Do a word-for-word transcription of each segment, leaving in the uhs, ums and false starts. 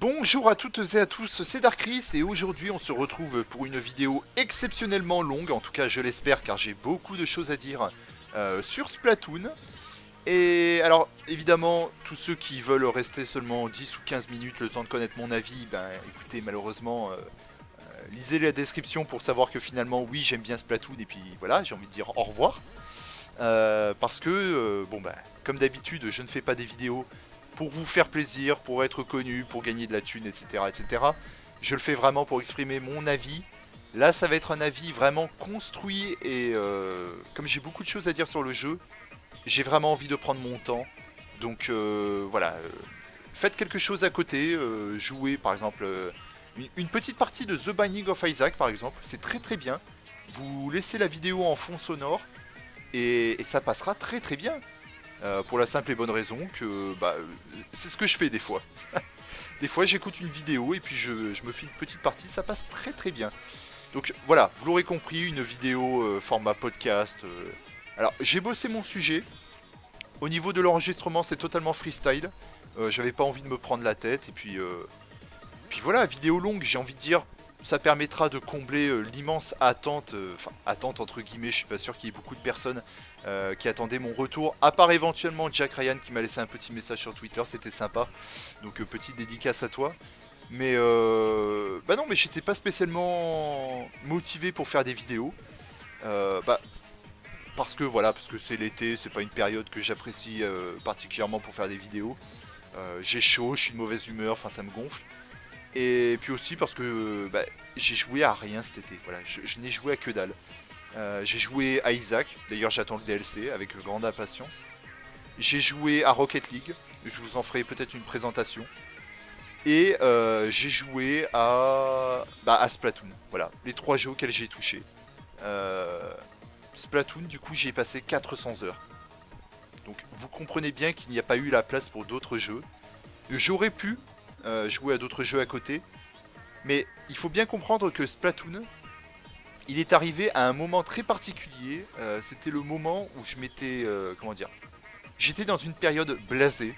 Bonjour à toutes et à tous, c'est Darkris et aujourd'hui on se retrouve pour une vidéo exceptionnellement longue, en tout cas je l'espère car j'ai beaucoup de choses à dire euh, sur Splatoon. Et alors évidemment tous ceux qui veulent rester seulement dix ou quinze minutes le temps de connaître mon avis, ben écoutez malheureusement euh, euh, lisez la description pour savoir que finalement oui j'aime bien Splatoon et puis voilà j'ai envie de dire au revoir. Euh, parce que euh, bon ben comme d'habitude je ne fais pas des vidéos pour vous faire plaisir, pour être connu, pour gagner de la thune, et cetera, et cetera. Je le fais vraiment pour exprimer mon avis. Là, ça va être un avis vraiment construit et euh, comme j'ai beaucoup de choses à dire sur le jeu, j'ai vraiment envie de prendre mon temps. Donc euh, voilà, euh, faites quelque chose à côté, euh, jouez par exemple euh, une, une petite partie de The Binding of Isaac par exemple, c'est très très bien. Vous laissez la vidéo en fond sonore et, et ça passera très très bien. Euh, pour la simple et bonne raison que bah, c'est ce que je fais des fois. Des fois j'écoute une vidéo et puis je, je me fais une petite partie, ça passe très très bien. Donc voilà, vous l'aurez compris, une vidéo euh, format podcast. Euh... Alors j'ai bossé mon sujet. Au niveau de l'enregistrement c'est totalement freestyle. Euh, J'avais pas envie de me prendre la tête et puis, euh... puis voilà, vidéo longue j'ai envie de dire. Ça permettra de combler euh, l'immense attente, euh, enfin attente entre guillemets, je suis pas sûr qu'il y ait beaucoup de personnes euh, qui attendaient mon retour, à part éventuellement Jack Ryan qui m'a laissé un petit message sur Twitter, c'était sympa, donc euh, petite dédicace à toi. Mais euh, bah non mais j'étais pas spécialement motivé pour faire des vidéos, euh, bah parce que voilà, parce que c'est l'été, c'est pas une période que j'apprécie euh, particulièrement pour faire des vidéos. Euh, j'ai chaud, je suis de mauvaise humeur, enfin ça me gonfle. Et puis aussi parce que bah, j'ai joué à rien cet été, voilà, je, je n'ai joué à que dalle. Euh, j'ai joué à Isaac, d'ailleurs j'attends le D L C avec grande impatience. J'ai joué à Rocket League, je vous en ferai peut-être une présentation. Et euh, j'ai joué à, bah, à Splatoon, voilà, les trois jeux auxquels j'ai touché. Euh, Splatoon, du coup j'y ai passé quatre cents heures. Donc vous comprenez bien qu'il n'y a pas eu la place pour d'autres jeux. J'aurais pu Euh, jouer à d'autres jeux à côté. Mais il faut bien comprendre que Splatoon, il est arrivé à un moment très particulier. Euh, C'était le moment où je m'étais... Euh, comment dire, j'étais dans une période blasée.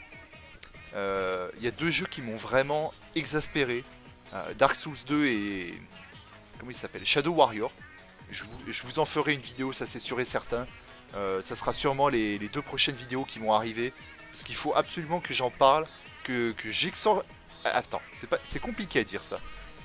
Euh, Il y a deux jeux qui m'ont vraiment exaspéré. Euh, Dark Souls deux et... Comment il s'appelle, Shadow Warrior. Je vous, je vous en ferai une vidéo, ça c'est sûr et certain. Euh, ça sera sûrement les, les deux prochaines vidéos qui vont arriver. Parce qu'il faut absolument que j'en parle. Que, que j'exor... Attends, c'est pas, c'est compliqué à dire ça.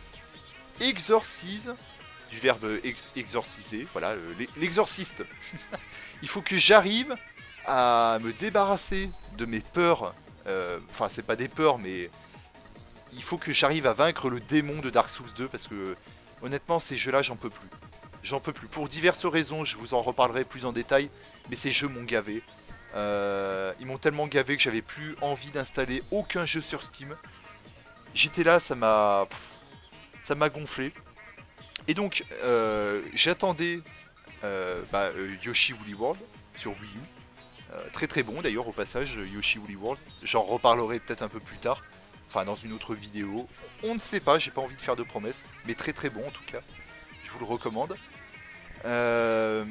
Exorcise, du verbe ex exorciser, voilà, l'exorciste. Il faut que j'arrive à me débarrasser de mes peurs. Euh, enfin, c'est pas des peurs, mais il faut que j'arrive à vaincre le démon de Dark Souls deux parce que honnêtement, ces jeux-là, j'en peux plus. J'en peux plus. Pour diverses raisons, je vous en reparlerai plus en détail, mais ces jeux m'ont gavé. Euh, ils m'ont tellement gavé que j'avais plus envie d'installer aucun jeu sur Steam. J'étais là, ça m'a, ça m'a gonflé. Et donc, euh, j'attendais euh, bah, euh, Yoshi Woolly World sur Wii U. Euh, très très bon d'ailleurs au passage, Yoshi Woolly World. J'en reparlerai peut-être un peu plus tard. Enfin, dans une autre vidéo. On ne sait pas, j'ai pas envie de faire de promesses. Mais très très bon en tout cas. Je vous le recommande. Euh...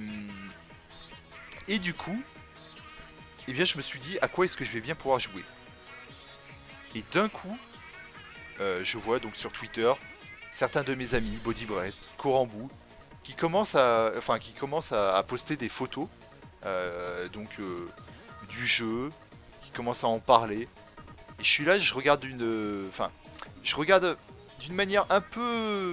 Et du coup, eh bien je me suis dit, à quoi est-ce que je vais bien pouvoir jouer? Et d'un coup... Euh, je vois donc sur Twitter certains de mes amis, Body Breast, Corambou, qui commencent à, enfin, qui commencent à, à poster des photos euh, donc euh, du jeu, qui commencent à en parler. Et je suis là, je regarde d'une, enfin, je regarde d'une manière un peu,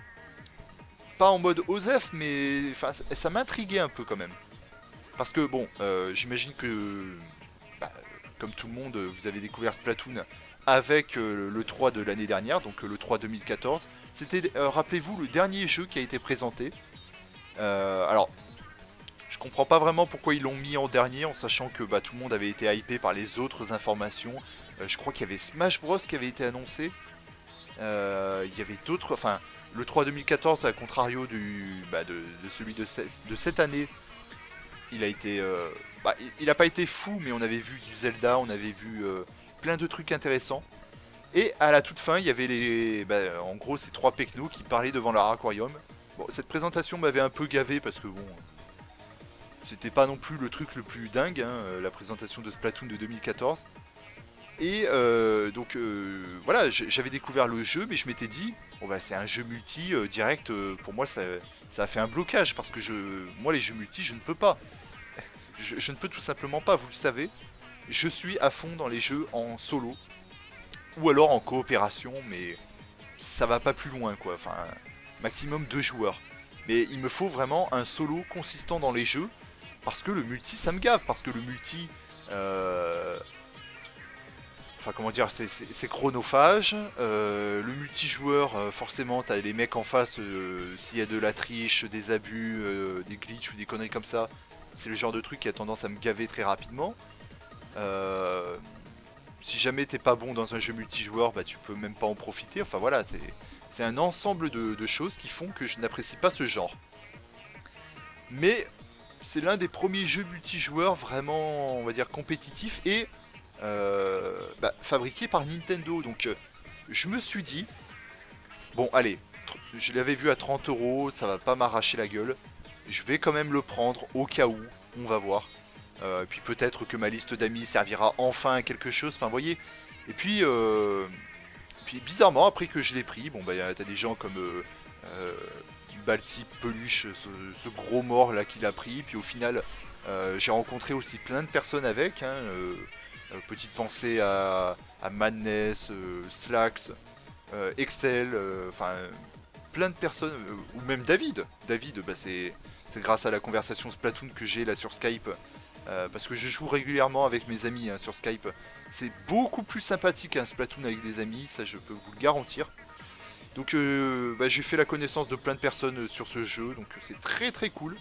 pas en mode Osef, mais enfin, ça, ça m'intriguait un peu quand même, parce que bon, euh, j'imagine que, bah, comme tout le monde, vous avez découvert Splatoon avec euh, le trois de l'année dernière, donc euh, le trois deux mille quatorze. C'était, euh, rappelez-vous, le dernier jeu qui a été présenté. Euh, alors, je comprends pas vraiment pourquoi ils l'ont mis en dernier, en sachant que bah, tout le monde avait été hypé par les autres informations. Euh, je crois qu'il y avait Smash Bros qui avait été annoncé. Euh, il y avait d'autres, enfin, le trois deux mille quatorze, à contrario du, bah, de, de celui de, ce, de cette année, il a été, euh, bah, il n'a pas été fou, mais on avait vu du Zelda, on avait vu... Euh, plein de trucs intéressants. Et à la toute fin, il y avait les, bah, en gros ces trois pecnos qui parlaient devant leur aquarium. Bon, cette présentation m'avait un peu gavé parce que bon, c'était pas non plus le truc le plus dingue, hein, la présentation de Splatoon de deux mille quatorze. Et euh, donc euh, voilà, j'avais découvert le jeu, mais je m'étais dit, bon bah c'est un jeu multi euh, direct, euh, pour moi ça, ça a fait un blocage, parce que je, moi les jeux multi je ne peux pas. Je, je ne peux tout simplement pas, vous le savez. Je suis à fond dans les jeux en solo, ou alors en coopération, mais ça va pas plus loin quoi, enfin maximum deux joueurs. Mais il me faut vraiment un solo consistant dans les jeux, parce que le multi ça me gave, parce que le multi... Euh... Enfin comment dire, c'est chronophage, euh, le multijoueur, euh, forcément t'as les mecs en face, euh, s'il y a de la triche, des abus, euh, des glitches ou des conneries comme ça, c'est le genre de truc qui a tendance à me gaver très rapidement. Euh, si jamais t'es pas bon dans un jeu multijoueur, bah tu peux même pas en profiter, enfin voilà, c'est un ensemble de, de choses qui font que je n'apprécie pas ce genre. Mais c'est l'un des premiers jeux multijoueurs vraiment, on va dire, compétitifs et... Euh, bah, fabriqué par Nintendo. Donc euh, je me suis dit, bon allez, je l'avais vu à trente euros, ça va pas m'arracher la gueule. Je vais quand même le prendre au cas où, on va voir. Euh, puis peut-être que ma liste d'amis servira enfin à quelque chose, enfin vous voyez. Et puis, euh, puis bizarrement, après que je l'ai pris, bon bah t'as des gens comme euh, euh, Balti Peluche, ce, ce gros mort là qu'il a pris. Puis au final, euh, j'ai rencontré aussi plein de personnes avec, hein, euh, Euh, petite pensée à, à Madness, euh, Slacks, euh, Excel, enfin euh, plein de personnes, euh, ou même David. David, bah, c'est grâce à la conversation Splatoon que j'ai là sur Skype, euh, parce que je joue régulièrement avec mes amis hein, sur Skype. C'est beaucoup plus sympathique un Splatoon avec des amis, ça je peux vous le garantir. Donc euh, bah, j'ai fait la connaissance de plein de personnes sur ce jeu, donc c'est très très cool.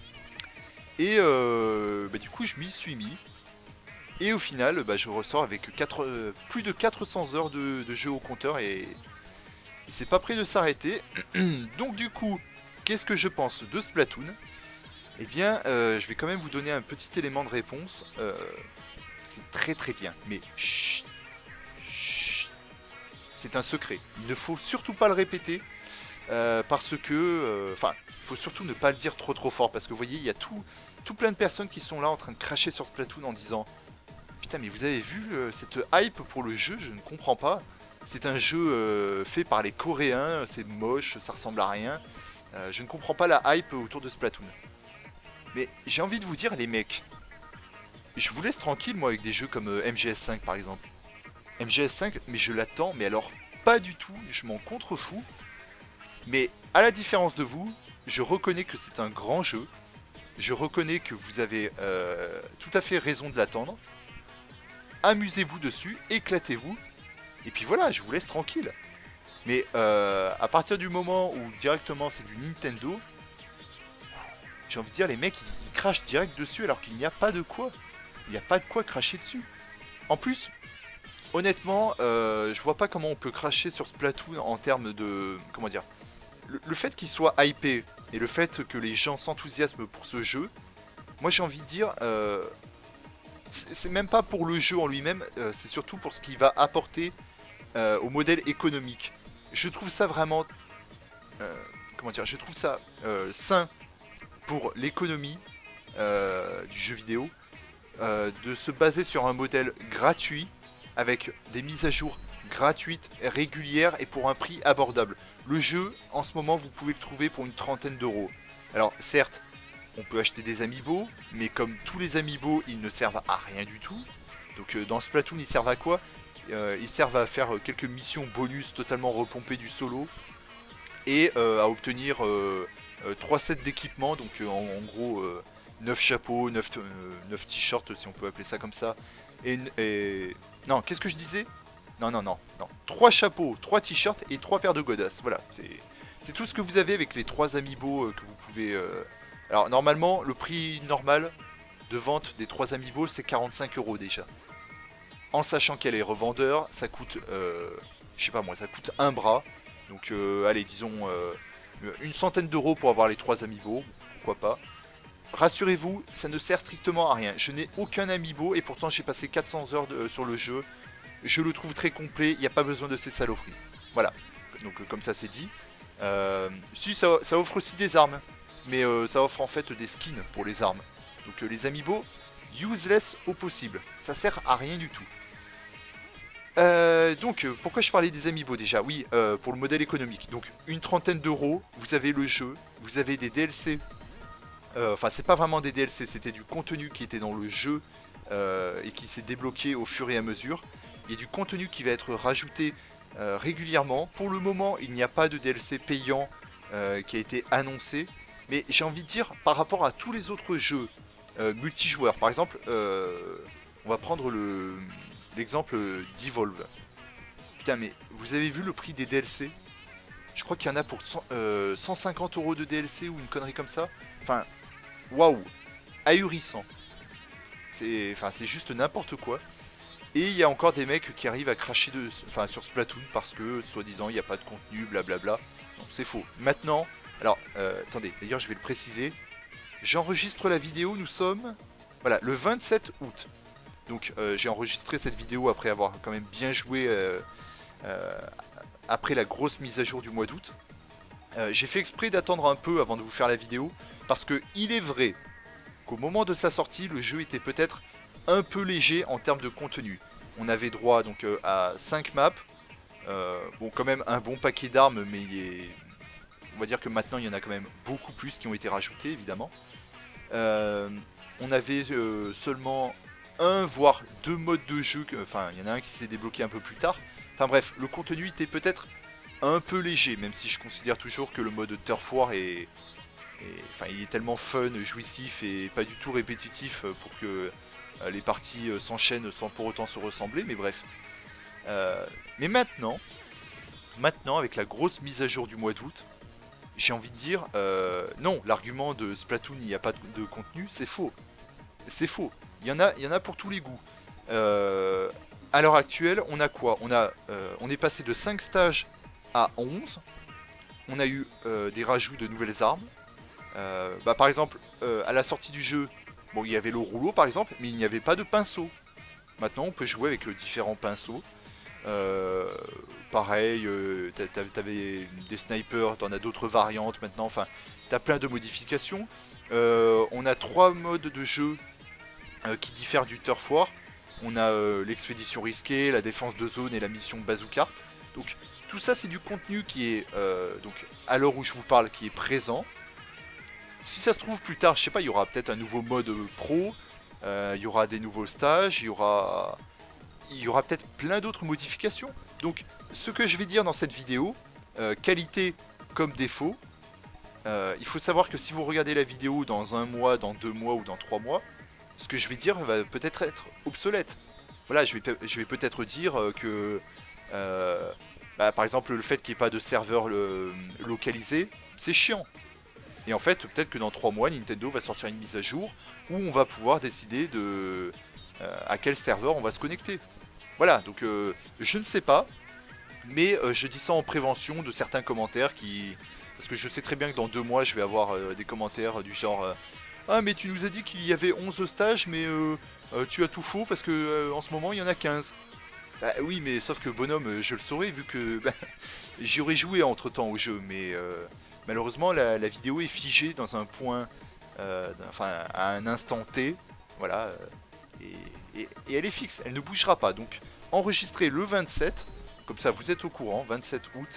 Et euh, bah, du coup je m'y suis mis. Et au final, bah, je ressors avec quatre, euh, plus de quatre cents heures de, de jeu au compteur et, et c'est pas prêt de s'arrêter. Donc du coup, qu'est-ce que je pense de Splatoon? Eh bien, euh, je vais quand même vous donner un petit élément de réponse. Euh, c'est très très bien, mais chut, chut, c'est un secret. Il ne faut surtout pas le répéter euh, parce que, enfin, euh, il faut surtout ne pas le dire trop trop fort parce que vous voyez, il y a tout, tout plein de personnes qui sont là en train de cracher sur Splatoon en disant: putain, mais vous avez vu euh, cette hype pour le jeu? Je ne comprends pas. C'est un jeu euh, fait par les Coréens, c'est moche, ça ressemble à rien. Euh, je ne comprends pas la hype autour de Splatoon. Mais j'ai envie de vous dire, les mecs, je vous laisse tranquille, moi, avec des jeux comme euh, M G S cinq, par exemple. M G S cinq, mais je l'attends, mais alors pas du tout, je m'en contrefous. Mais à la différence de vous, je reconnais que c'est un grand jeu. Je reconnais que vous avez euh, tout à fait raison de l'attendre. Amusez-vous dessus, éclatez-vous, et puis voilà, je vous laisse tranquille. Mais euh, à partir du moment où directement c'est du Nintendo, j'ai envie de dire, les mecs, ils, ils crachent direct dessus alors qu'il n'y a pas de quoi. Il n'y a pas de quoi cracher dessus. En plus, honnêtement, euh, je vois pas comment on peut cracher sur Splatoon en termes de... Comment dire, le, le fait qu'il soit hypé et le fait que les gens s'enthousiasment pour ce jeu, moi j'ai envie de dire... Euh, c'est même pas pour le jeu en lui-même, euh, c'est surtout pour ce qu'il va apporter euh, au modèle économique. Je trouve ça vraiment, euh, comment dire, je trouve ça euh, sain pour l'économie euh, du jeu vidéo euh, de se baser sur un modèle gratuit avec des mises à jour gratuites, régulières et pour un prix abordable. Le jeu, en ce moment, vous pouvez le trouver pour une trentaine d'euros. Alors, certes, on peut acheter des amiibo, mais comme tous les amiibo, ils ne servent à rien du tout. Donc euh, dans Splatoon, ils servent à quoi? euh, Ils servent à faire euh, quelques missions bonus totalement repompées du solo. Et euh, à obtenir euh, euh, trois sets d'équipement, donc euh, en, en gros euh, neuf chapeaux, neuf, euh, neuf t-shirts si on peut appeler ça comme ça. Et, et... Non, qu'est-ce que je disais? Non, non, non, non. trois chapeaux, trois t-shirts et trois paires de godasses. Voilà, c'est tout ce que vous avez avec les trois amiibo euh, que vous pouvez... Euh... Alors normalement, le prix normal de vente des trois amiibo, c'est quarante-cinq euros déjà. En sachant qu'elle est revendeur, ça coûte, euh, je sais pas moi, ça coûte un bras. Donc euh, allez, disons euh, une centaine d'euros pour avoir les trois amiibo, pourquoi pas. Rassurez-vous, ça ne sert strictement à rien. Je n'ai aucun amiibo et pourtant j'ai passé quatre cents heures de, euh, sur le jeu. Je le trouve très complet, il n'y a pas besoin de ces saloperies. Voilà, donc euh, comme ça c'est dit. Euh, si, ça, ça offre aussi des armes. Mais euh, ça offre en fait des skins pour les armes. Donc euh, les amiibo, useless au possible. Ça sert à rien du tout. Euh, donc, euh, pourquoi je parlais des amiibo déjà? Oui, euh, pour le modèle économique. Donc, une trentaine d'euros, vous avez le jeu, vous avez des D L C. Euh, Enfin, c'est pas vraiment des D L C, c'était du contenu qui était dans le jeu euh, et qui s'est débloqué au fur et à mesure. Il y a du contenu qui va être rajouté euh, régulièrement. Pour le moment, il n'y a pas de D L C payant euh, qui a été annoncé. Mais j'ai envie de dire, par rapport à tous les autres jeux euh, multijoueurs, par exemple, euh, on va prendre le l'exemple d'Evolve. Putain, mais vous avez vu le prix des D L C? Je crois qu'il y en a pour cent, euh, cent cinquante euros de D L C ou une connerie comme ça. Enfin, waouh, ahurissant. C'est enfin, c'est juste n'importe quoi. Et il y a encore des mecs qui arrivent à cracher de, enfin, sur Splatoon parce que, soi-disant, il n'y a pas de contenu, blablabla. Non, c'est faux. Maintenant, alors, euh, attendez, d'ailleurs, je vais le préciser. J'enregistre la vidéo, nous sommes, voilà, le vingt-sept août. Donc, euh, j'ai enregistré cette vidéo après avoir quand même bien joué euh, euh, après la grosse mise à jour du mois d'août. Euh, j'ai fait exprès d'attendre un peu avant de vous faire la vidéo parce que il est vrai qu'au moment de sa sortie, le jeu était peut-être un peu léger en termes de contenu. On avait droit donc euh, à cinq maps, euh, bon quand même un bon paquet d'armes, mais il est... on va dire que maintenant il y en a quand même beaucoup plus qui ont été rajoutés évidemment. Euh, on avait euh, seulement un voire deux modes de jeu, que... enfin il y en a un qui s'est débloqué un peu plus tard. Enfin bref, le contenu était peut-être un peu léger, même si je considère toujours que le mode Turf War est... est... enfin il est tellement fun, jouissif et pas du tout répétitif pour que euh, les parties euh, s'enchaînent sans pour autant se ressembler, mais bref. Euh, mais maintenant, maintenant avec la grosse mise à jour du mois d'août, j'ai envie de dire, euh, non, l'argument de Splatoon, il n'y a pas de, de contenu, c'est faux. C'est faux. Il y en a, il y en a pour tous les goûts. Euh, à l'heure actuelle, on a quoi on, a, euh, on est passé de cinq stages à onze. On a eu euh, des rajouts de nouvelles armes. Euh, bah, par exemple, euh, à la sortie du jeu, bon, il y avait le rouleau par exemple, mais il n'y avait pas de pinceau. Maintenant, on peut jouer avec le différents pinceaux. Euh, pareil, euh, t'avais des snipers, t'en as d'autres variantes maintenant, enfin, t'as plein de modifications. Euh, on a trois modes de jeu euh, qui diffèrent du Turf War. On a euh, l'expédition risquée, la défense de zone et la mission Bazooka. Donc tout ça c'est du contenu qui est, euh, donc à l'heure où je vous parle, qui est présent. Si ça se trouve plus tard, je sais pas, il y aura peut-être un nouveau mode pro, euh, il y aura des nouveaux stages, il y aura... il y aura peut-être plein d'autres modifications. Donc ce que je vais dire dans cette vidéo, euh, qualité comme défaut, euh, il faut savoir que si vous regardez la vidéo dans un mois, dans deux mois ou dans trois mois, ce que je vais dire va peut-être être obsolète. Voilà, je vais, je vais peut-être dire que, euh, bah, par exemple, le fait qu'il n'y ait pas de serveur le, localisé, c'est chiant. Et en fait, peut-être que dans trois mois, Nintendo va sortir une mise à jour où on va pouvoir décider de euh, à quel serveur on va se connecter. Voilà, donc euh, je ne sais pas, mais euh, je dis ça en prévention de certains commentaires qui... Parce que je sais très bien que dans deux mois, je vais avoir euh, des commentaires du genre euh, ah, mais tu nous as dit qu'il y avait onze stages, mais euh, euh, tu as tout faux parce que euh, en ce moment, il y en a quinze. Bah oui, mais sauf que bonhomme, je le saurais vu que bah, j'y aurais joué entre-temps au jeu, mais euh, malheureusement, la, la vidéo est figée dans un point, euh, enfin, à un instant T, voilà, euh, et, et, et elle est fixe, elle ne bougera pas. Donc, enregistrez le vingt-sept, comme ça vous êtes au courant, vingt-sept août.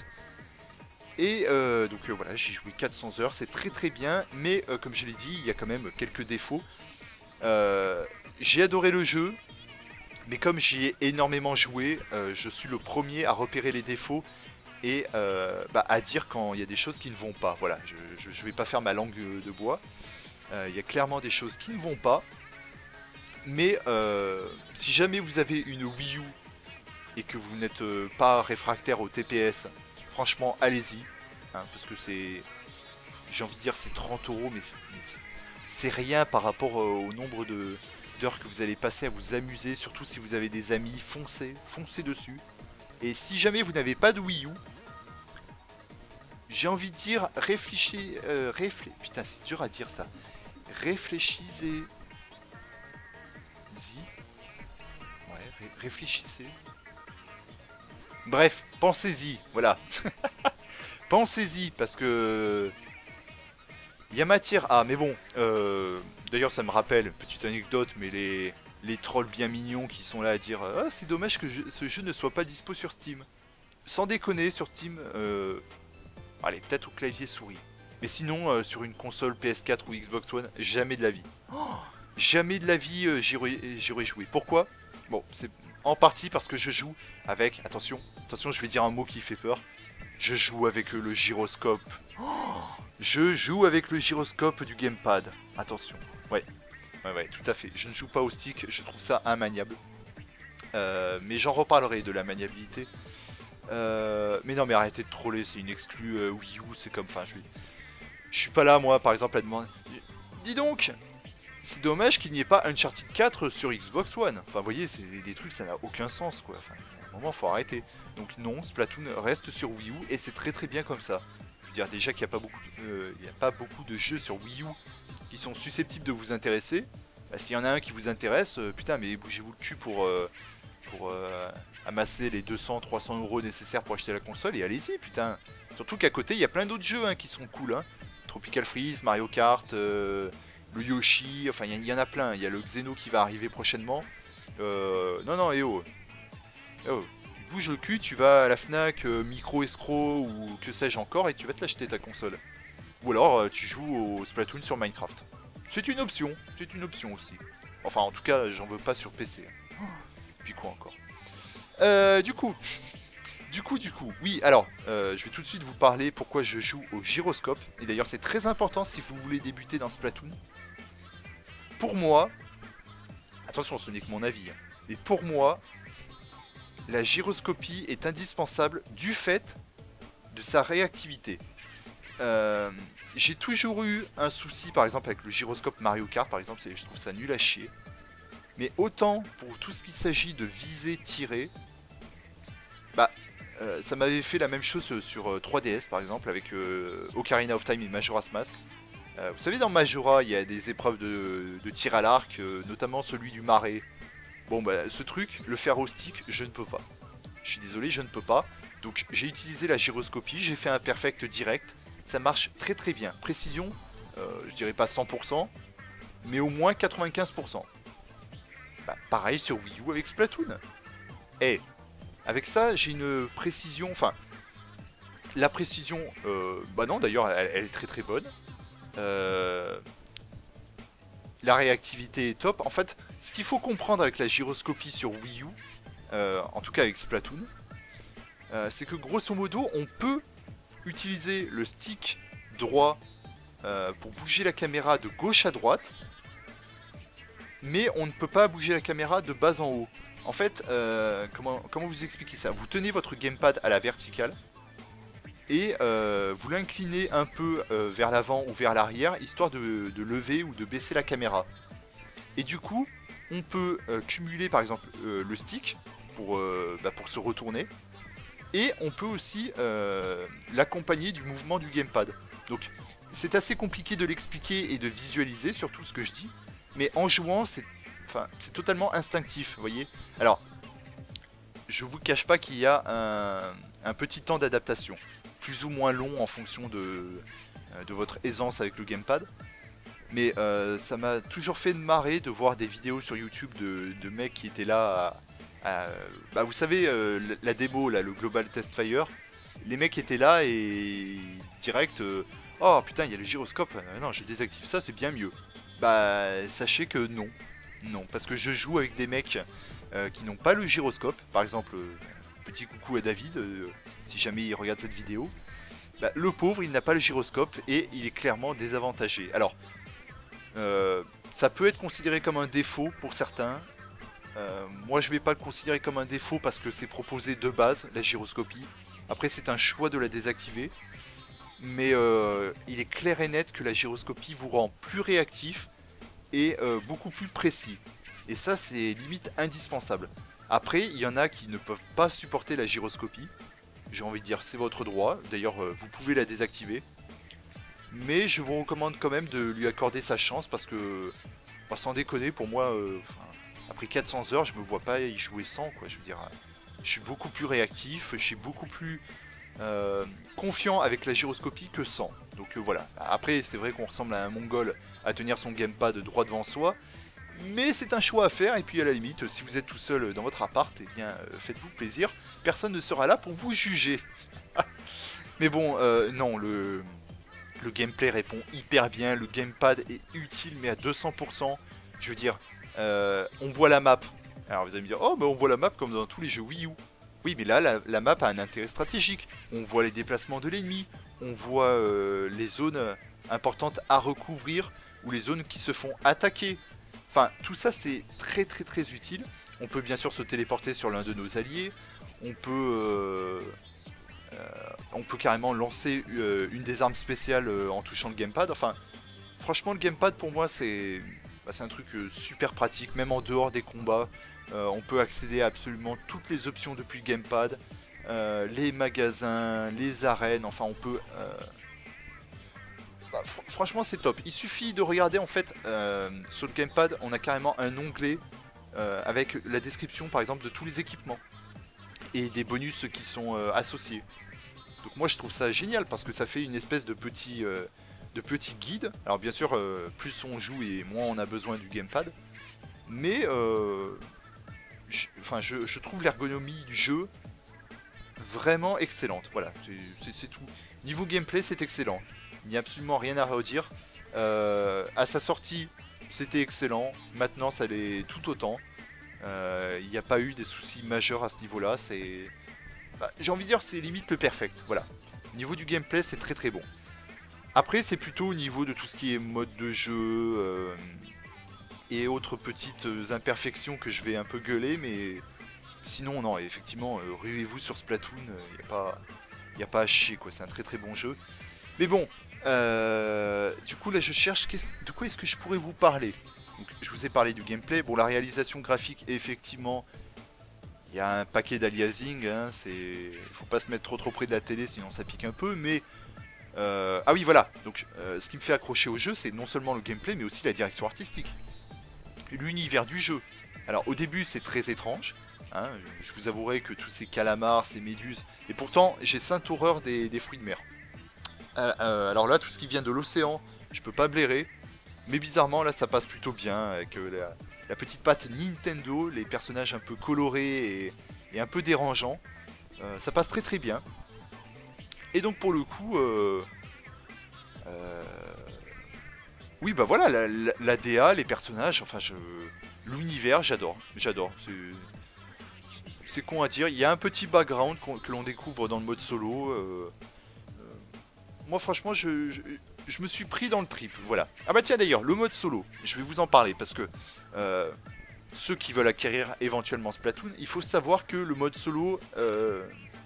Et euh, donc euh, voilà, j'ai joué quatre cents heures, c'est très très bien, mais euh, comme je l'ai dit, il y a quand même quelques défauts. Euh, j'ai adoré le jeu, mais comme j'y ai énormément joué, euh, je suis le premier à repérer les défauts et euh, bah, à dire quand il y a des choses qui ne vont pas. Voilà, je ne vais pas faire ma langue de bois. Euh, il y a clairement des choses qui ne vont pas. Mais euh, si jamais vous avez une Wii U et que vous n'êtes euh, pas réfractaire au T P S, franchement, allez-y. Hein, parce que c'est... J'ai envie de dire c'est trente euros, mais c'est rien par rapport euh, au nombre de d'heures que vous allez passer à vous amuser. Surtout si vous avez des amis, foncez, foncez dessus. Et si jamais vous n'avez pas de Wii U, j'ai envie de dire, réfléchissez... Euh, réflé... Putain, c'est dur à dire ça. Réfléchissez... Ouais, ré réfléchissez. Bref, pensez-y, voilà. Pensez-y, parce que... Il y a matière à... Mais bon, euh... d'ailleurs ça me rappelle, petite anecdote, mais les... les trolls bien mignons qui sont là à dire ah, c'est dommage que je, ce jeu ne soit pas dispo sur Steam. Sans déconner, sur Steam, euh, allez, peut-être au clavier souris. Mais sinon, euh, sur une console P S quatre ou Xbox One, jamais de la vie. Oh, jamais de la vie, euh, j'y aurais joué. Pourquoi? Bon, c'est en partie parce que je joue avec, attention, attention, je vais dire un mot qui fait peur. Je joue avec le gyroscope. Oh, je joue avec le gyroscope du gamepad. Attention, ouais. Ouais, ouais, tout à fait. Je ne joue pas au stick, je trouve ça immaniable. Euh, mais j'en reparlerai de la maniabilité. Euh, mais non, mais arrêtez de troller, c'est une exclue euh, Wii U, c'est comme, enfin, je vais... Je suis pas là, moi, par exemple, à demander... Dis donc, c'est dommage qu'il n'y ait pas Uncharted quatre sur Xbox One. Enfin, vous voyez, c'est des trucs, ça n'a aucun sens, quoi. Enfin, à un moment, faut arrêter. Donc non, Splatoon reste sur Wii U, et c'est très très bien comme ça. Je veux dire, déjà qu'il n'y a, pas beaucoup de, euh, il y a pas beaucoup de jeux sur Wii U qui sont susceptibles de vous intéresser. Bah, s'il y en a un qui vous intéresse, euh, putain, mais bougez-vous le cul pour... Euh, pour euh, amasser les deux cents trois cents euros nécessaires pour acheter la console et allez-y putain. Surtout qu'à côté il y a plein d'autres jeux hein, qui sont cool hein. Tropical Freeze, Mario Kart, euh, le Yoshi, enfin il y, y en a plein. Il y a le Xeno qui va arriver prochainement. Euh, non non et oh. Eh oh. Tu bouges le cul, tu vas à la Fnac, euh, Micro Escroc ou que sais-je encore et tu vas te l'acheter ta console. Ou alors euh, tu joues au Splatoon sur Minecraft. C'est une option, c'est une option aussi. Enfin en tout cas j'en veux pas sur P C. Hein. Puis quoi encore euh, Du coup, du coup, du coup, oui, alors, euh, je vais tout de suite vous parler pourquoi je joue au gyroscope. Et d'ailleurs, c'est très important si vous voulez débuter dans Splatoon. Pour moi, attention, ce n'est que mon avis, hein, mais pour moi, la gyroscopie est indispensable du fait de sa réactivité. Euh, J'ai toujours eu un souci, par exemple, avec le gyroscope Mario Kart, par exemple, je trouve ça nul à chier. Mais autant pour tout ce qu'il s'agit de viser, tirer, bah euh, ça m'avait fait la même chose sur euh, trois D S par exemple avec euh, Ocarina of Time et Majora's Mask. Euh, vous savez dans Majora il y a des épreuves de, de tir à l'arc, euh, notamment celui du marais. Bon bah ce truc, le faire au stick, je ne peux pas. Je suis désolé, je ne peux pas. Donc j'ai utilisé la gyroscopie, j'ai fait un perfect direct. Ça marche très très bien. Précision, euh, je dirais pas cent pour cent, mais au moins quatre-vingt-quinze pour cent. Bah, pareil sur Wii U avec Splatoon. Et avec ça, j'ai une précision. Enfin, la précision. Euh, bah non, d'ailleurs, elle, elle est très très bonne. Euh, la réactivité est top. En fait, ce qu'il faut comprendre avec la gyroscopie sur Wii U, euh, en tout cas avec Splatoon, euh, c'est que grosso modo, on peut utiliser le stick droit euh, pour bouger la caméra de gauche à droite. Mais on ne peut pas bouger la caméra de bas en haut. En fait, euh, comment, comment vous expliquer ça? Vous tenez votre gamepad à la verticale et euh, vous l'inclinez un peu euh, vers l'avant ou vers l'arrière, histoire de, de lever ou de baisser la caméra. Et du coup, on peut euh, cumuler par exemple euh, le stick pour, euh, bah, pour se retourner. Et on peut aussi euh, l'accompagner du mouvement du gamepad. Donc c'est assez compliqué de l'expliquer et de visualiser, surtout ce que je dis. Mais en jouant, c'est enfin, c'est totalement instinctif, vous voyez. Alors, je vous cache pas qu'il y a un, un petit temps d'adaptation, plus ou moins long en fonction de, de votre aisance avec le gamepad. Mais euh, ça m'a toujours fait marrer de voir des vidéos sur YouTube de, de mecs qui étaient là à... à bah vous savez, euh, la démo, là, le Global Test Fire, les mecs étaient là et direct... Euh, oh putain, il y a le gyroscope, euh, non, je désactive ça, c'est bien mieux. Bah, sachez que non. Non, parce que je joue avec des mecs euh, qui n'ont pas le gyroscope. Par exemple, euh, petit coucou à David, euh, si jamais il regarde cette vidéo. Bah, le pauvre, il n'a pas le gyroscope et il est clairement désavantagé. Alors, euh, ça peut être considéré comme un défaut pour certains. Euh, moi, je vais pas le considérer comme un défaut parce que c'est proposé de base, la gyroscopie. Après, c'est un choix de la désactiver. Mais euh, il est clair et net que la gyroscopie vous rend plus réactif et euh, beaucoup plus précis. Et ça, c'est limite indispensable. Après, il y en a qui ne peuvent pas supporter la gyroscopie. J'ai envie de dire, c'est votre droit. D'ailleurs, euh, vous pouvez la désactiver. Mais je vous recommande quand même de lui accorder sa chance parce que, bah, sans déconner, pour moi, euh, après quatre cents heures, je me vois pas y jouer sans, quoi. Je veux dire, je suis beaucoup plus réactif, je suis beaucoup plus... Euh, confiant avec la gyroscopie que sans. Donc euh, voilà. Après c'est vrai qu'on ressemble à un mongol à tenir son gamepad droit devant soi. Mais c'est un choix à faire, et puis à la limite, si vous êtes tout seul dans votre appart, eh bien, euh, faites-vous plaisir. Personne ne sera là pour vous juger. Mais bon, euh, non, le, le gameplay répond hyper bien, le gamepad est utile, mais à deux cents pour cent. Je veux dire, euh, on voit la map. Alors vous allez me dire, oh, bah on voit la map comme dans tous les jeux Wii U. Oui, mais là, la, la map a un intérêt stratégique. On voit les déplacements de l'ennemi, on voit euh, les zones importantes à recouvrir, ou les zones qui se font attaquer. Enfin, tout ça c'est très très très utile. On peut bien sûr se téléporter sur l'un de nos alliés. On peut, euh, euh, on peut carrément lancer euh, une des armes spéciales euh, en touchant le gamepad. Enfin, franchement le gamepad pour moi c'est bah, c'est un truc euh, super pratique. Même en dehors des combats, euh, on peut accéder à absolument toutes les options depuis le gamepad. Euh, les magasins, les arènes, enfin on peut... Euh, Bah, fr franchement c'est top, il suffit de regarder en fait euh, sur le gamepad, on a carrément un onglet euh, avec la description par exemple de tous les équipements et des bonus qui sont euh, associés. Donc moi je trouve ça génial parce que ça fait une espèce de petit, euh, de petit guide. Alors bien sûr euh, plus on joue et moins on a besoin du gamepad, mais euh, je, enfin, je, je trouve l'ergonomie du jeu vraiment excellente. Voilà, c'est tout. Niveau gameplay c'est excellent. Il n'y a absolument rien à redire. Euh, à sa sortie, c'était excellent. Maintenant, ça l'est tout autant. Euh, il n'y a pas eu des soucis majeurs à ce niveau-là. C'est, bah, j'ai envie de dire, c'est limite le perfect. Voilà. Au niveau du gameplay, c'est très très bon. Après, c'est plutôt au niveau de tout ce qui est mode de jeu euh, et autres petites imperfections que je vais un peu gueuler. Mais sinon, non, effectivement, euh, ruez-vous sur Splatoon. Il n'y a pas, il y a pas à chier, quoi. C'est un très très bon jeu. Mais bon. Euh, du coup là je cherche de quoi est-ce que je pourrais vous parler. Donc, je vous ai parlé du gameplay. Bon, la réalisation graphique, effectivement il y a un paquet d'aliasing, hein, c'est... faut pas se mettre trop trop près de la télé sinon ça pique un peu. Mais euh... ah oui voilà, donc euh, ce qui me fait accrocher au jeu c'est non seulement le gameplay mais aussi la direction artistique, l'univers du jeu. Alors au début c'est très étrange, hein, je vous avouerai que tous ces calamars, ces méduses, et pourtant j'ai sainte horreur des, des fruits de mer. Euh, alors là, tout ce qui vient de l'océan, je peux pas blairer. Mais bizarrement, là, ça passe plutôt bien avec euh, la, la petite patte Nintendo, les personnages un peu colorés et, et un peu dérangeants. Euh, ça passe très très bien. Et donc pour le coup, euh, euh, oui bah voilà, la, la, la D A, les personnages, enfin je, l'univers, j'adore, j'adore. C'est con à dire. Il y a un petit background que l'on découvre dans le mode solo. Euh, Moi franchement je, je, je me suis pris dans le trip, voilà. Ah bah tiens d'ailleurs, le mode solo, je vais vous en parler parce que euh, ceux qui veulent acquérir éventuellement Splatoon, il faut savoir que le mode solo... Euh...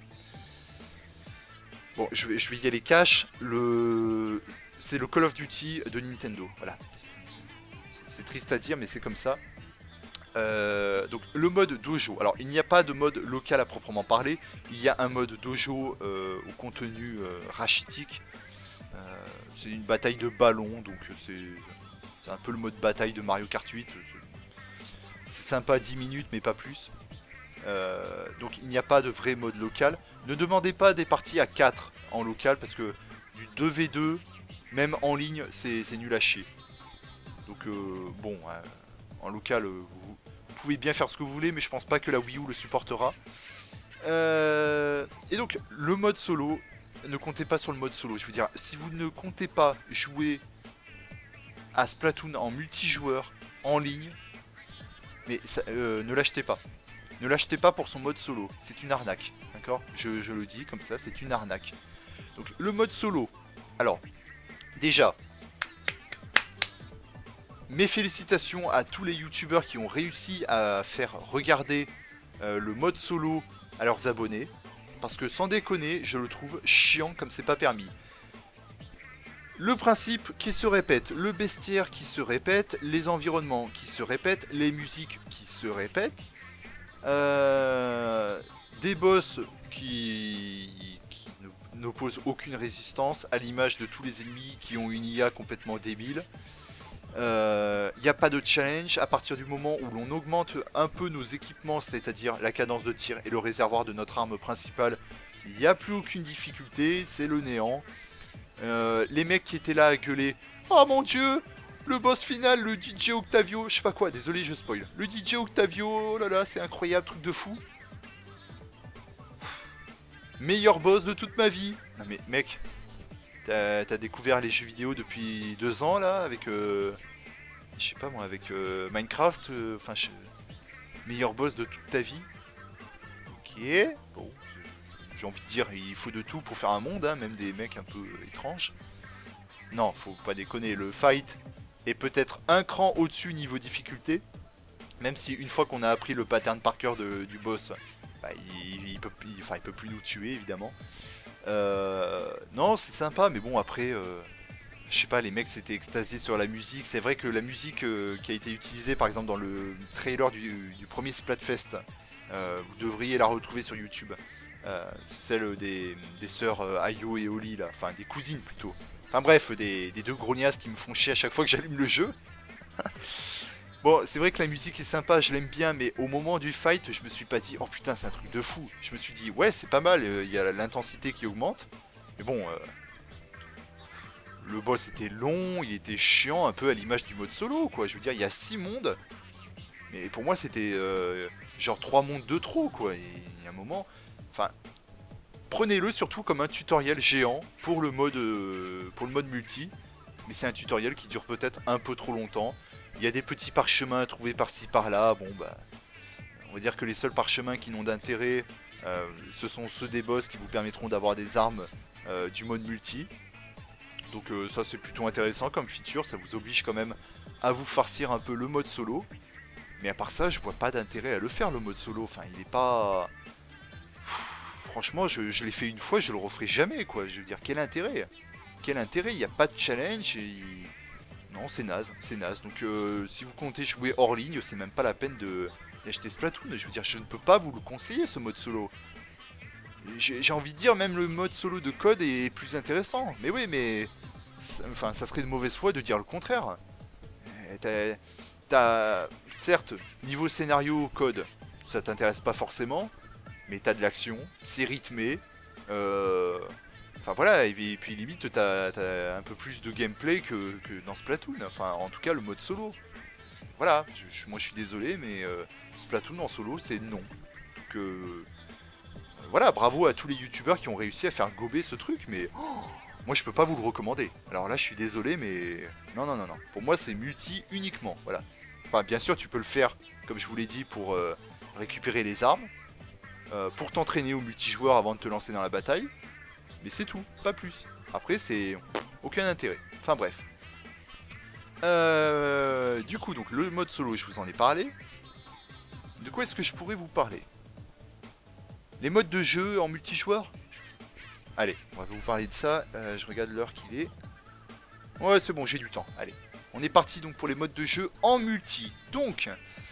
Bon, je vais, je vais y aller cash, le... c'est le Call of Duty de Nintendo, voilà. C'est triste à dire mais c'est comme ça. Euh, donc le mode dojo, alors il n'y a pas de mode local à proprement parler, il y a un mode dojo euh, au contenu euh, rachitique. Euh, c'est une bataille de ballons, donc c'est un peu le mode bataille de Mario Kart huit. C'est sympa dix minutes mais pas plus. Euh, donc il n'y a pas de vrai mode local. Ne demandez pas des parties à quatre en local parce que du deux v deux, même en ligne, c'est nul à chier. Donc euh, bon, euh, en local, euh, vous, vous pouvez bien faire ce que vous voulez, mais je pense pas que la Wii U le supportera. Euh, et donc le mode solo, ne comptez pas sur le mode solo. Je veux dire, si vous ne comptez pas jouer à Splatoon en multijoueur, en ligne, mais ça, euh, ne l'achetez pas. Ne l'achetez pas pour son mode solo. C'est une arnaque. D'accord, je, je le dis comme ça, c'est une arnaque. Donc le mode solo. Alors, déjà, mes félicitations à tous les youtubeurs qui ont réussi à faire regarder euh, le mode solo à leurs abonnés. Parce que sans déconner, je le trouve chiant comme c'est pas permis. Le principe qui se répète, le bestiaire qui se répète, les environnements qui se répètent, les musiques qui se répètent, euh, des boss qui, qui n'opposent aucune résistance, à l'image de tous les ennemis qui ont une I A complètement débile. Il euh, n'y a pas de challenge à partir du moment où l'on augmente un peu nos équipements, c'est-à-dire la cadence de tir et le réservoir de notre arme principale. Il n'y a plus aucune difficulté, c'est le néant. Euh, les mecs qui étaient là à gueuler « Oh mon dieu, Le boss final, le D J Octavio, je sais pas quoi, désolé je spoil. Le D J Octavio, oh là là, c'est incroyable, truc de fou. Meilleur boss de toute ma vie. Non mais mec, t'as découvert les jeux vidéo depuis deux ans là, avec... Euh, je sais pas moi, avec euh, Minecraft, enfin... Euh, meilleur boss de toute ta vie. Ok, bon, j'ai envie de dire, il faut de tout pour faire un monde, hein, même des mecs un peu étranges. Non, faut pas déconner, le fight est peut-être un cran au-dessus niveau difficulté. Même si une fois qu'on a appris le pattern par cœur de, du boss, bah, il, il, peut, il, enfin, il peut plus nous tuer évidemment. Euh, non, c'est sympa, mais bon après, euh, je sais pas, les mecs s'étaient extasiés sur la musique. C'est vrai que la musique euh, qui a été utilisée par exemple dans le trailer du, du premier Splatfest, euh, vous devriez la retrouver sur YouTube. Euh, celle des, des sœurs euh, Ayo et Oli là, enfin des cousines plutôt. Enfin bref, des, des deux grognasses qui me font chier à chaque fois que j'allume le jeu. Bon, c'est vrai que la musique est sympa, je l'aime bien, mais au moment du fight, je me suis pas dit, oh putain, c'est un truc de fou. Je me suis dit, ouais, c'est pas mal, il euh, y a l'intensité qui augmente. Mais bon, euh, le boss était long, il était chiant, un peu à l'image du mode solo, quoi. Je veux dire, il y a six mondes, mais pour moi, c'était euh, genre trois mondes de trop, quoi. Il y a un moment, enfin... Prenez-le surtout comme un tutoriel géant pour le mode, euh, pour le mode multi. Mais c'est un tutoriel qui dure peut-être un peu trop longtemps. Il y a des petits parchemins trouvés par-ci par-là. Bon bah, on va dire que les seuls parchemins qui n'ont d'intérêt, euh, ce sont ceux des boss qui vous permettront d'avoir des armes euh, du mode multi. Donc euh, ça c'est plutôt intéressant comme feature. Ça vous oblige quand même à vous farcir un peu le mode solo. Mais à part ça, je vois pas d'intérêt à le faire le mode solo. Enfin, il est pas... Franchement, je, je l'ai fait une fois, je le referai jamais, quoi. Je veux dire, quel intérêt? Quel intérêt? Il n'y a pas de challenge et... Non, c'est naze, c'est naze. Donc, euh, si vous comptez jouer hors ligne, c'est même pas la peine de d'acheter Splatoon. Je veux dire, je ne peux pas vous le conseiller, ce mode solo. J'ai envie de dire, même le mode solo de code est plus intéressant. Mais oui, mais... Enfin, ça serait de mauvaise foi de dire le contraire. T'as... Certes, niveau scénario, code, ça t'intéresse pas forcément. Mais t'as de l'action, c'est rythmé, euh... enfin voilà, et puis, et puis limite t'as as un peu plus de gameplay que, que dans Splatoon, enfin en tout cas le mode solo. Voilà, je, je, moi je suis désolé, mais euh, Splatoon en solo c'est non. Donc euh, voilà, bravo à tous les youtubeurs qui ont réussi à faire gober ce truc, mais oh, moi je peux pas vous le recommander. Alors là je suis désolé, mais non, non, non, non. Pour moi c'est multi uniquement, voilà. Enfin bien sûr tu peux le faire, comme je vous l'ai dit, pour euh, récupérer les armes. Euh, pour t'entraîner au multijoueur avant de te lancer dans la bataille. Mais c'est tout, pas plus. Après, c'est aucun intérêt. Enfin bref. Euh, du coup, donc le mode solo, je vous en ai parlé. De quoi est-ce que je pourrais vous parler? Les modes de jeu en multijoueur? Allez, on va vous parler de ça. Euh, je regarde l'heure qu'il est. Ouais, c'est bon, j'ai du temps. Allez. On est parti donc pour les modes de jeu en multi. Donc...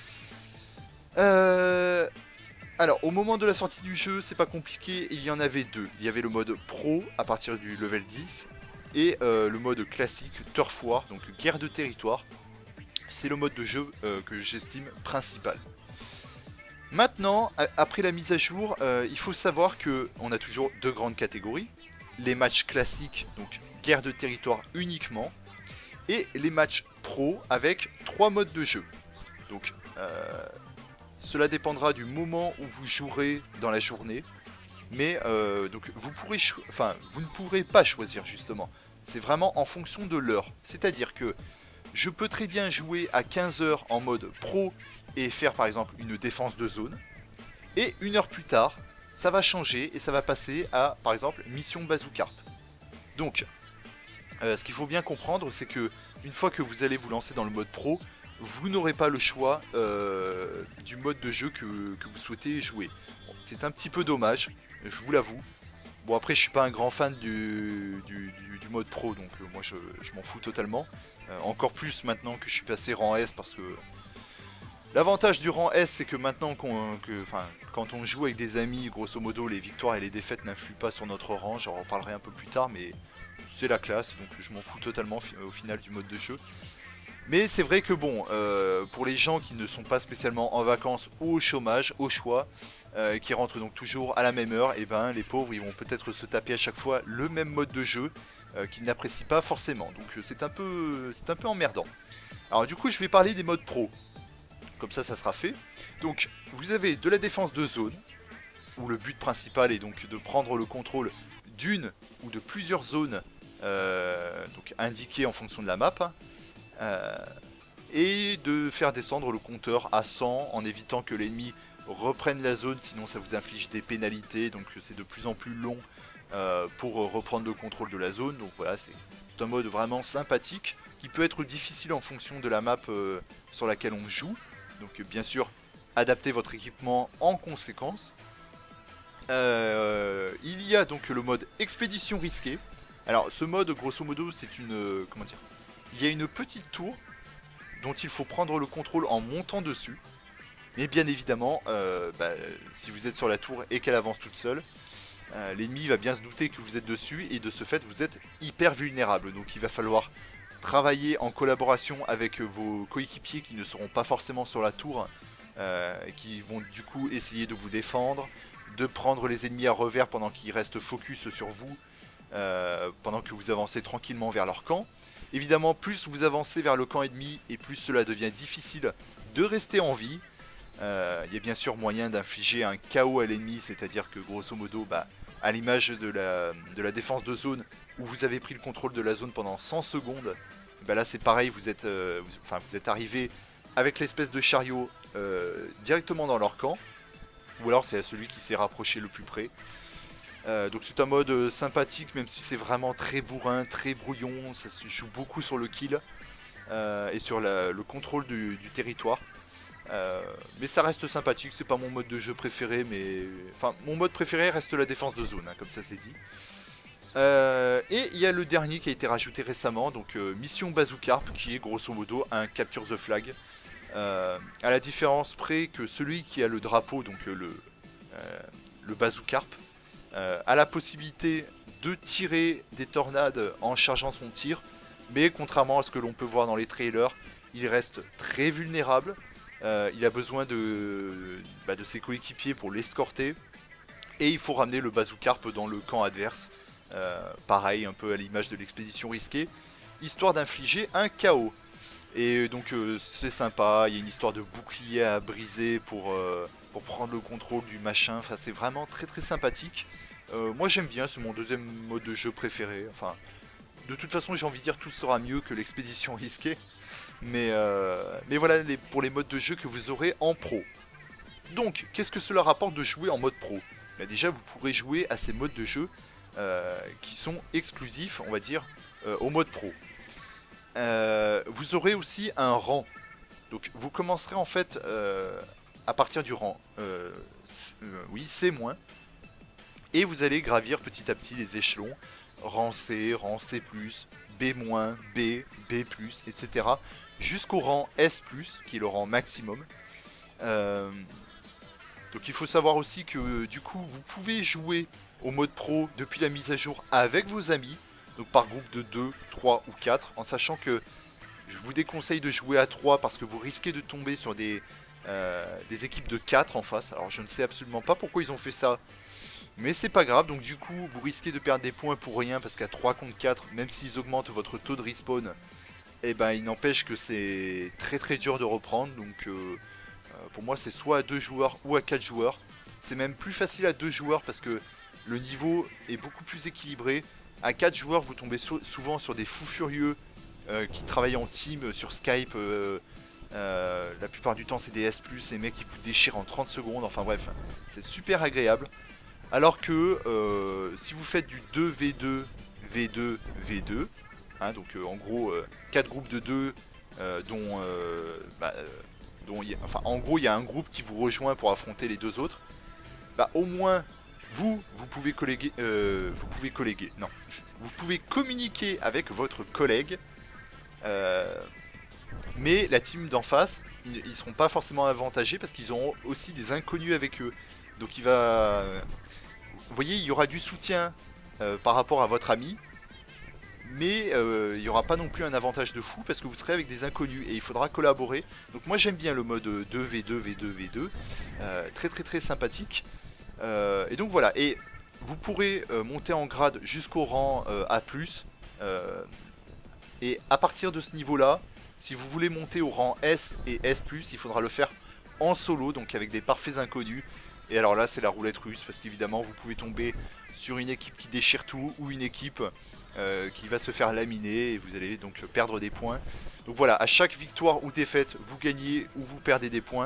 Euh... Alors, au moment de la sortie du jeu, c'est pas compliqué, il y en avait deux. Il y avait le mode pro, à partir du level dix, et euh, le mode classique, Turf War, donc guerre de territoire. C'est le mode de jeu euh, que j'estime principal. Maintenant, après la mise à jour, euh, il faut savoir qu'on a toujours deux grandes catégories. Les matchs classiques, donc guerre de territoire uniquement, et les matchs pro avec trois modes de jeu. Donc... Euh, Cela dépendra du moment où vous jouerez dans la journée. Mais euh, donc vous pourrez, enfin, vous ne pourrez pas choisir justement. C'est vraiment en fonction de l'heure. C'est-à-dire que je peux très bien jouer à quinze heures en mode pro et faire par exemple une défense de zone. Et une heure plus tard, ça va changer et ça va passer à par exemple mission Bazookarp. Donc, euh, ce qu'il faut bien comprendre, c'est que une fois que vous allez vous lancer dans le mode pro, vous n'aurez pas le choix euh, du mode de jeu que, que vous souhaitez jouer. Bon, c'est un petit peu dommage, je vous l'avoue. Bon après je suis pas un grand fan du, du, du, du mode pro, donc euh, moi je, je m'en fous totalement. Euh, encore plus maintenant que je suis passé rang S, parce que l'avantage du rang S c'est que maintenant qu'on, que, enfin, quand on joue avec des amis, grosso modo les victoires et les défaites n'influent pas sur notre rang. J'en reparlerai un peu plus tard, mais c'est la classe, donc je m'en fous totalement au final du mode de jeu. Mais c'est vrai que bon, euh, pour les gens qui ne sont pas spécialement en vacances ou au chômage, au choix, euh, qui rentrent donc toujours à la même heure, et ben les pauvres ils vont peut-être se taper à chaque fois le même mode de jeu euh, qu'ils n'apprécient pas forcément. Donc euh, c'est un peu, c'est un peu emmerdant. Alors du coup je vais parler des modes pro. Comme ça ça sera fait. Donc vous avez de la défense de zone, où le but principal est donc de prendre le contrôle d'une ou de plusieurs zones euh, donc indiquées en fonction de la map. Euh, et de faire descendre le compteur à cent en évitant que l'ennemi reprenne la zone, sinon ça vous inflige des pénalités, donc c'est de plus en plus long euh, pour reprendre le contrôle de la zone. Donc voilà, c'est un mode vraiment sympathique qui peut être difficile en fonction de la map euh, sur laquelle on joue. Donc bien sûr, adaptez votre équipement en conséquence. Euh, il y a donc le mode expédition risquée. Alors ce mode grosso modo c'est une... Euh, comment dire, il y a une petite tour dont il faut prendre le contrôle en montant dessus. Mais bien évidemment, euh, bah, si vous êtes sur la tour et qu'elle avance toute seule, euh, l'ennemi va bien se douter que vous êtes dessus et de ce fait vous êtes hyper vulnérable. Donc il va falloir travailler en collaboration avec vos coéquipiers qui ne seront pas forcément sur la tour, euh, qui vont du coup essayer de vous défendre, de prendre les ennemis à revers pendant qu'ils restent focus sur vous, euh, pendant que vous avancez tranquillement vers leur camp. Évidemment, plus vous avancez vers le camp ennemi et plus cela devient difficile de rester en vie. Euh, il y a bien sûr moyen d'infliger un K O à l'ennemi, c'est-à-dire que grosso modo, bah, à l'image de la, de la défense de zone, où vous avez pris le contrôle de la zone pendant cent secondes, bah là c'est pareil, vous êtes, euh, vous, enfin, vous êtes arrivé avec l'espèce de chariot euh, directement dans leur camp, ou alors c'est à celui qui s'est rapproché le plus près. Euh, donc c'est un mode euh, sympathique, même si c'est vraiment très bourrin, très brouillon, ça se joue beaucoup sur le kill euh, et sur la, le contrôle du, du territoire. Euh, mais ça reste sympathique, c'est pas mon mode de jeu préféré, mais... Enfin, mon mode préféré reste la défense de zone, hein, comme ça c'est dit. Euh, et il y a le dernier qui a été rajouté récemment, donc euh, Mission Bazookarp, qui est grosso modo un Capture the Flag. Euh, à la différence près que celui qui a le drapeau, donc euh, le, euh, le Bazookarp, Euh, a la possibilité de tirer des tornades en chargeant son tir, mais contrairement à ce que l'on peut voir dans les trailers, il reste très vulnérable. Euh, il a besoin de, bah, de ses coéquipiers pour l'escorter, et il faut ramener le Bazookarp dans le camp adverse, euh, pareil un peu à l'image de l'expédition risquée, histoire d'infliger un K O. Et donc euh, c'est sympa, il y a une histoire de bouclier à briser pour, euh, pour prendre le contrôle du machin, enfin c'est vraiment très très sympathique. Euh, moi j'aime bien, c'est mon deuxième mode de jeu préféré, enfin de toute façon j'ai envie de dire tout sera mieux que l'expédition risquée. Mais, euh, mais voilà les, pour les modes de jeu que vous aurez en pro. Donc qu'est-ce que cela rapporte de jouer en mode pro? Bah, déjà vous pourrez jouer à ces modes de jeu euh, qui sont exclusifs on va dire euh, au mode pro. Euh, vous aurez aussi un rang. Donc vous commencerez en fait euh, à partir du rang euh, euh, oui, C-, et vous allez gravir petit à petit les échelons, rang C, rang C+, B-, B, B+, et cetera jusqu'au rang S+, qui est le rang maximum. Euh, donc il faut savoir aussi que du coup vous pouvez jouer au mode pro depuis la mise à jour avec vos amis, donc par groupe de deux, trois ou quatre, en sachant que je vous déconseille de jouer à trois parce que vous risquez de tomber sur des, euh, des équipes de quatre en face. Alors je ne sais absolument pas pourquoi ils ont fait ça, mais c'est pas grave. Donc du coup vous risquez de perdre des points pour rien parce qu'à trois contre quatre, même s'ils augmentent votre taux de respawn, et ben il n'empêche que c'est très très dur de reprendre. Donc euh, pour moi c'est soit à deux joueurs ou à quatre joueurs. C'est même plus facile à deux joueurs parce que le niveau est beaucoup plus équilibré. À quatre joueurs vous tombez so souvent sur des fous furieux euh, qui travaillent en team sur Skype. Euh, euh, la plupart du temps c'est des S plus, les mecs qui vous déchirent en trente secondes. Enfin bref, c'est super agréable. Alors que euh, si vous faites du deux v deux, v deux, v deux, hein, donc euh, en gros euh, quatre groupes de deux euh, dont... Euh, bah, euh, dont y a, enfin en gros il y a un groupe qui vous rejoint pour affronter les deux autres. Bah au moins... Vous, vous pouvez colléguer, euh, vous pouvez colléguer, non, vous pouvez communiquer avec votre collègue, euh, mais la team d'en face, ils, ils seront pas forcément avantagés parce qu'ils auront aussi des inconnus avec eux. Donc il va, vous voyez, il y aura du soutien euh, par rapport à votre ami, mais euh, il n'y aura pas non plus un avantage de fou parce que vous serez avec des inconnus et il faudra collaborer. Donc moi j'aime bien le mode deux v deux v deux v deux, euh, très très très sympathique. Euh, et donc voilà, et vous pourrez euh, monter en grade jusqu'au rang euh, A plus, euh, et à partir de ce niveau là, si vous voulez monter au rang S et S plus, il faudra le faire en solo, donc avec des parfaits inconnus. Et alors là c'est la roulette russe parce qu'évidemment vous pouvez tomber sur une équipe qui déchire tout ou une équipe euh, qui va se faire laminer et vous allez donc perdre des points. Donc voilà, à chaque victoire ou défaite vous gagnez ou vous perdez des points.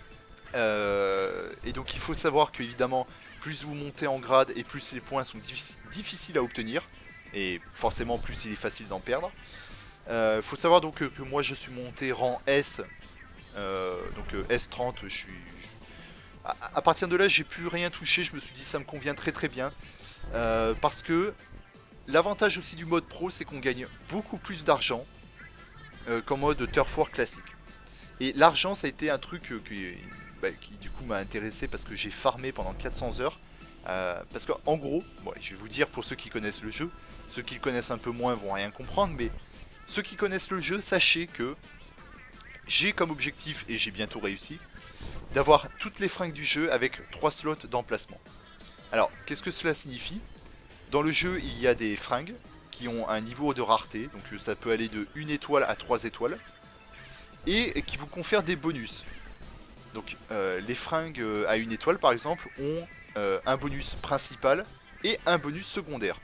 Euh, et donc il faut savoir que évidemment plus vous montez en grade et plus les points sont diffi difficiles à obtenir. Et forcément plus il est facile d'en perdre. Il euh, faut savoir donc que, que moi je suis monté rang S, euh, donc euh, S trente, je suis... À, à partir de là j'ai plus rien touché, je me suis dit ça me convient très très bien. Euh, parce que l'avantage aussi du mode pro c'est qu'on gagne beaucoup plus d'argent euh, qu'en mode Turf War classique. Et l'argent ça a été un truc euh, qui, bah, qui du coup m'a intéressé parce que j'ai farmé pendant quatre cents heures. Euh, parce qu'en gros, bon, je vais vous dire pour ceux qui connaissent le jeu, ceux qui le connaissent un peu moins vont rien comprendre, mais ceux qui connaissent le jeu, sachez que j'ai comme objectif, et j'ai bientôt réussi, d'avoir toutes les fringues du jeu avec trois slots d'emplacement. Alors, qu'est-ce que cela signifie? Dans le jeu, il y a des fringues qui ont un niveau de rareté, donc ça peut aller de une étoile à trois étoiles, et qui vous confèrent des bonus. Donc, euh, les fringues à une étoile, par exemple, ont euh, un bonus principal et un bonus secondaire.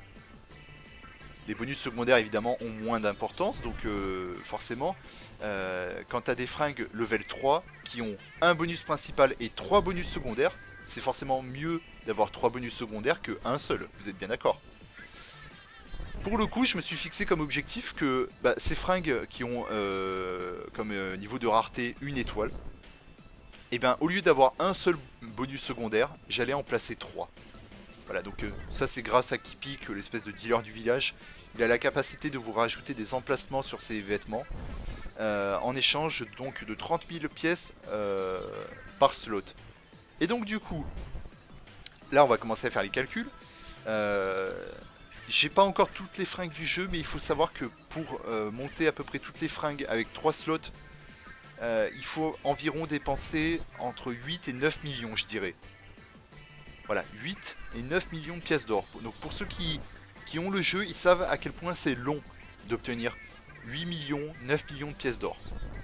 Les bonus secondaires évidemment ont moins d'importance, donc euh, forcément euh, quand tu as des fringues level trois qui ont un bonus principal et trois bonus secondaires, c'est forcément mieux d'avoir trois bonus secondaires que un seul, vous êtes bien d'accord. Pour le coup je me suis fixé comme objectif que bah, ces fringues qui ont euh, comme euh, niveau de rareté une étoile, et bien au lieu d'avoir un seul bonus secondaire, j'allais en placer trois. Voilà, donc euh, ça c'est grâce à Kipik, l'espèce de dealer du village. Il a la capacité de vous rajouter des emplacements sur ses vêtements. Euh, en échange donc de trente mille pièces euh, par slot. Et donc du coup, là on va commencer à faire les calculs. Euh, J'ai pas encore toutes les fringues du jeu, mais il faut savoir que pour euh, monter à peu près toutes les fringues avec trois slots, euh, il faut environ dépenser entre huit et neuf millions, je dirais. Voilà, huit et neuf millions de pièces d'or. Donc pour ceux qui, qui ont le jeu, ils savent à quel point c'est long d'obtenir huit millions, neuf millions de pièces d'or.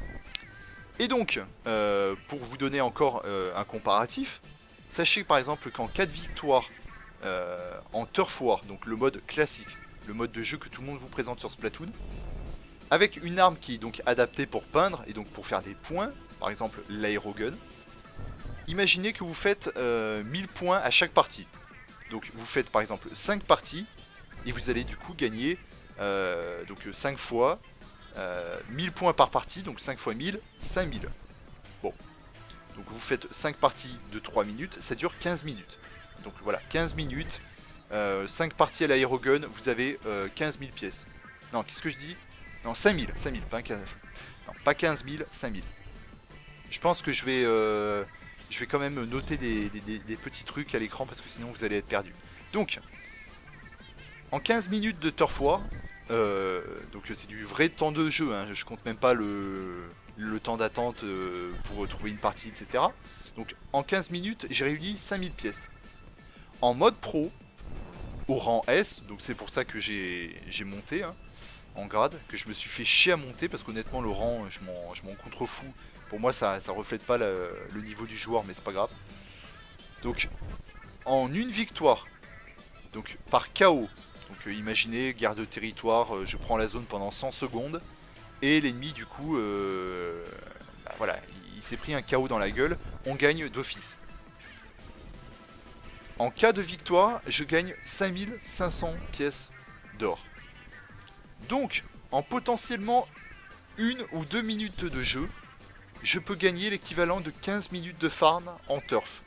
Et donc, euh, pour vous donner encore euh, un comparatif, sachez par exemple qu'en cas de victoire euh, en Turf War, donc le mode classique, le mode de jeu que tout le monde vous présente sur Splatoon, avec une arme qui est donc adaptée pour peindre et donc pour faire des points, par exemple l'aérogun, imaginez que vous faites euh, mille points à chaque partie. Donc vous faites par exemple cinq parties et vous allez du coup gagner euh, donc cinq fois euh, mille points par partie, donc cinq fois mille, cinq mille. Bon, donc vous faites cinq parties de trois minutes, ça dure quinze minutes. Donc voilà, quinze minutes, euh, cinq parties à l'aérogun, vous avez euh, quinze mille pièces. Non, qu'est-ce que je dis? Non, cinq mille, cinq mille, pas quinze, non, pas quinze mille, cinq mille. Je pense que je vais... Euh, Je vais quand même noter des, des, des, des petits trucs à l'écran parce que sinon vous allez être perdu. Donc, en quinze minutes de Turf War, euh, donc c'est du vrai temps de jeu, hein, je compte même pas le, le temps d'attente euh, pour trouver une partie, et cetera. Donc en quinze minutes, j'ai réuni cinq mille pièces. En mode pro, au rang S, donc c'est pour ça que j'ai monté hein, en grade, que je me suis fait chier à monter parce qu'honnêtement le rang, je m'en contrefous. Pour moi ça, ça reflète pas le, le niveau du joueur, mais c'est pas grave. Donc en une victoire, donc par K O, donc euh, imaginez, guerre de territoire, euh, je prends la zone pendant cent secondes, et l'ennemi du coup, euh, bah, voilà, il, il s'est pris un K O dans la gueule, on gagne d'office. En cas de victoire, je gagne cinq mille cinq cents pièces d'or. Donc, en potentiellement une ou deux minutes de jeu, je peux gagner l'équivalent de quinze minutes de farm en turf.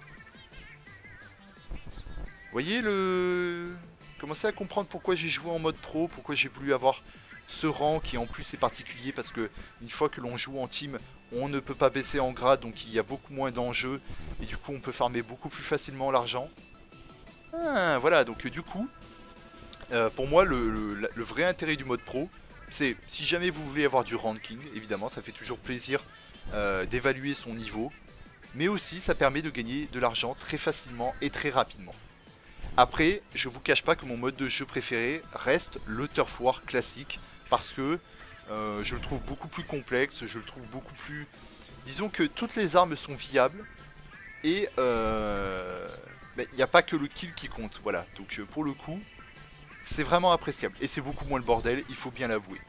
Vous voyez le... Commencez à comprendre pourquoi j'ai joué en mode pro, pourquoi j'ai voulu avoir ce rang qui en plus est particulier parce que une fois que l'on joue en team, on ne peut pas baisser en grade, donc il y a beaucoup moins d'enjeux et du coup on peut farmer beaucoup plus facilement l'argent. Ah, voilà, donc du coup, Euh, pour moi, le, le, le vrai intérêt du mode pro, c'est si jamais vous voulez avoir du ranking, évidemment, ça fait toujours plaisir euh, d'évaluer son niveau, mais aussi ça permet de gagner de l'argent très facilement et très rapidement. Après, je vous cache pas que mon mode de jeu préféré reste le Turf War classique, parce que euh, je le trouve beaucoup plus complexe, je le trouve beaucoup plus... Disons que toutes les armes sont viables, et euh, il n'y a pas que le kill qui compte, voilà. Donc pour le coup, c'est vraiment appréciable, et c'est beaucoup moins le bordel, il faut bien l'avouer.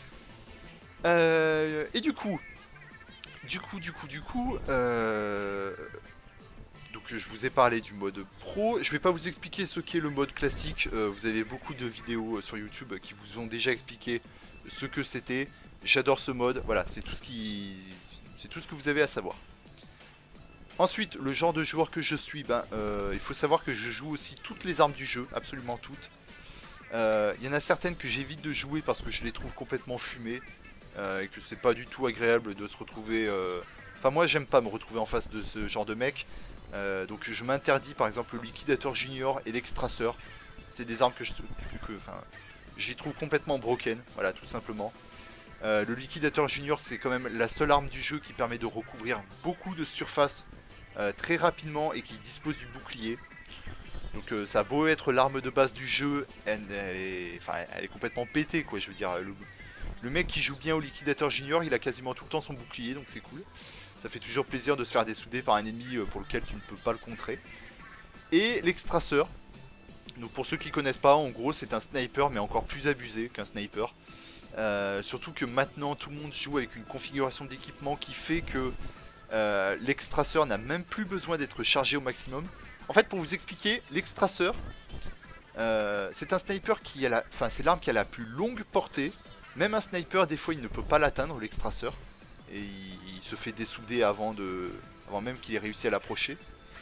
Euh, et du coup, du coup, du coup, du coup, euh, donc je vous ai parlé du mode pro. Je vais pas vous expliquer ce qu'est le mode classique. Euh, vous avez beaucoup de vidéos sur YouTube qui vous ont déjà expliqué ce que c'était. J'adore ce mode. Voilà, c'est tout ce qui, c'est tout ce que vous avez à savoir. Ensuite, le genre de joueur que je suis, ben, euh, il faut savoir que je joue aussi toutes les armes du jeu, absolument toutes. Il euh, y en a certaines que j'évite de jouer parce que je les trouve complètement fumées. Euh, et que c'est pas du tout agréable de se retrouver... Euh... Enfin moi j'aime pas me retrouver en face de ce genre de mec. Euh, donc je m'interdis par exemple le liquidateur junior et l'extraceur. C'est des armes que je que, enfin, j'y trouve complètement broken, voilà tout simplement. Euh, le liquidateur junior c'est quand même la seule arme du jeu qui permet de recouvrir beaucoup de surface euh, très rapidement et qui dispose du bouclier. Donc euh, ça a beau être l'arme de base du jeu, elle, elle, est, enfin, elle est complètement pétée quoi, je veux dire. Le, Le mec qui joue bien au liquidateur junior, il a quasiment tout le temps son bouclier, donc c'est cool. Ça fait toujours plaisir de se faire dessouder par un ennemi pour lequel tu ne peux pas le contrer. Et l'extraceur. Donc pour ceux qui connaissent pas, en gros c'est un sniper mais encore plus abusé qu'un sniper. Euh, surtout que maintenant tout le monde joue avec une configuration d'équipement qui fait que euh, l'extraceur n'a même plus besoin d'être chargé au maximum. En fait pour vous expliquer, l'extraceur, euh, c'est un sniper qui a la... Enfin c'est l'arme qui a la plus longue portée. Même un sniper, des fois, il ne peut pas l'atteindre, l'extraceur. Et il, il se fait dessouder avant, de, avant même qu'il ait réussi à l'approcher.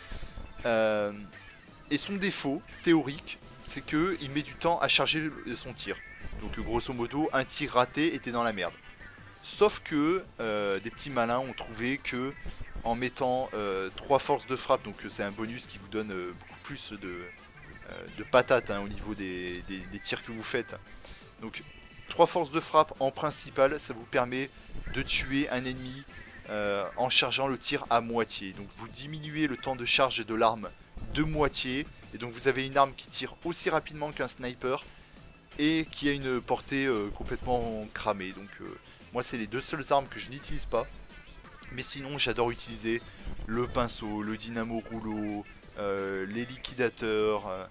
Euh, et son défaut, théorique, c'est qu'il met du temps à charger son tir. Donc grosso modo, un tir raté était dans la merde. Sauf que euh, des petits malins ont trouvé que en mettant euh, trois forces de frappe, donc c'est un bonus qui vous donne euh, beaucoup plus de, euh, de patates hein, au niveau des, des, des tirs que vous faites. Donc trois forces de frappe en principal, ça vous permet de tuer un ennemi euh, en chargeant le tir à moitié. Donc vous diminuez le temps de charge de l'arme de moitié. Et donc vous avez une arme qui tire aussi rapidement qu'un sniper et qui a une portée euh, complètement cramée. Donc euh, moi c'est les deux seules armes que je n'utilise pas. Mais sinon j'adore utiliser le pinceau, le dynamo rouleau, euh, les liquidateurs... Euh,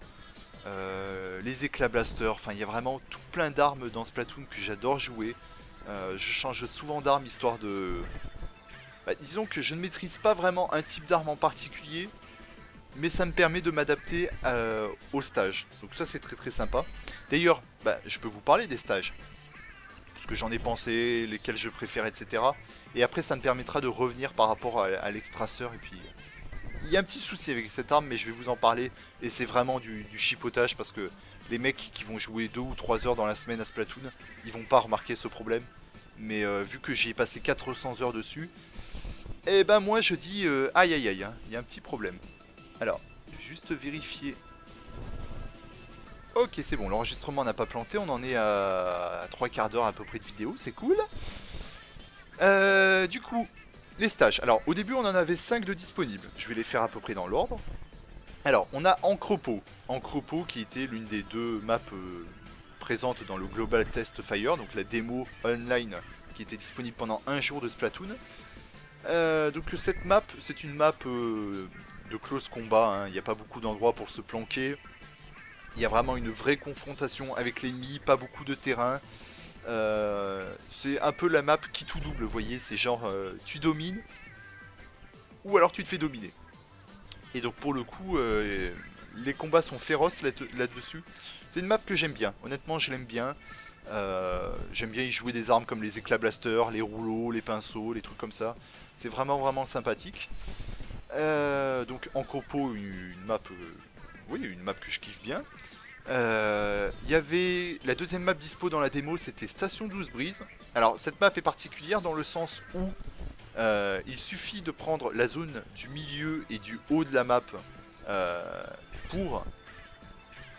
Euh, les éclats blasters, enfin il y a vraiment tout plein d'armes dans Splatoon que j'adore jouer. Euh, je change souvent d'armes histoire de... Bah, disons que je ne maîtrise pas vraiment un type d'arme en particulier, mais ça me permet de m'adapter euh, au stage. Donc ça c'est très très sympa. D'ailleurs, bah, je peux vous parler des stages. Ce que j'en ai pensé, lesquels je préfère, et cetera. Et après ça me permettra de revenir par rapport à, à l'extraceur et puis... Il y a un petit souci avec cette arme mais je vais vous en parler et c'est vraiment du, du chipotage parce que les mecs qui vont jouer deux ou trois heures dans la semaine à Splatoon, ils vont pas remarquer ce problème. Mais euh, vu que j'y ai passé quatre cents heures dessus, et eh ben moi je dis euh, aïe aïe aïe, hein, il y a un petit problème. Alors, juste vérifier. Ok c'est bon, l'enregistrement n'a pas planté, on en est à, à trois quarts d'heure à peu près de vidéo, c'est cool. Euh, du coup... Les stages. Alors, au début, on en avait cinq de disponibles. Je vais les faire à peu près dans l'ordre. Alors, on a Ancrepo. Ancrepo qui était l'une des deux maps euh, présentes dans le Global Test Fire, donc la démo online qui était disponible pendant un jour de Splatoon. Euh, donc cette map, c'est une map euh, de close combat. Hein. Il n'y a pas beaucoup d'endroits pour se planquer. Il y a vraiment une vraie confrontation avec l'ennemi, pas beaucoup de terrain. Euh, c'est un peu la map qui tout double, vous voyez, c'est genre euh, tu domines ou alors tu te fais dominer. Et donc pour le coup, euh, les combats sont féroces là-dessus. C'est une map que j'aime bien, honnêtement je l'aime bien. Euh, j'aime bien y jouer des armes comme les éclats blasters, les rouleaux, les pinceaux, les trucs comme ça. C'est vraiment vraiment sympathique. Euh, donc en copo, une, une map, euh, oui, une map que je kiffe bien. Il euh, y avait la deuxième map dispo dans la démo, c'était Station douze Brise. Alors cette map est particulière dans le sens où euh, il suffit de prendre la zone du milieu et du haut de la map euh, pour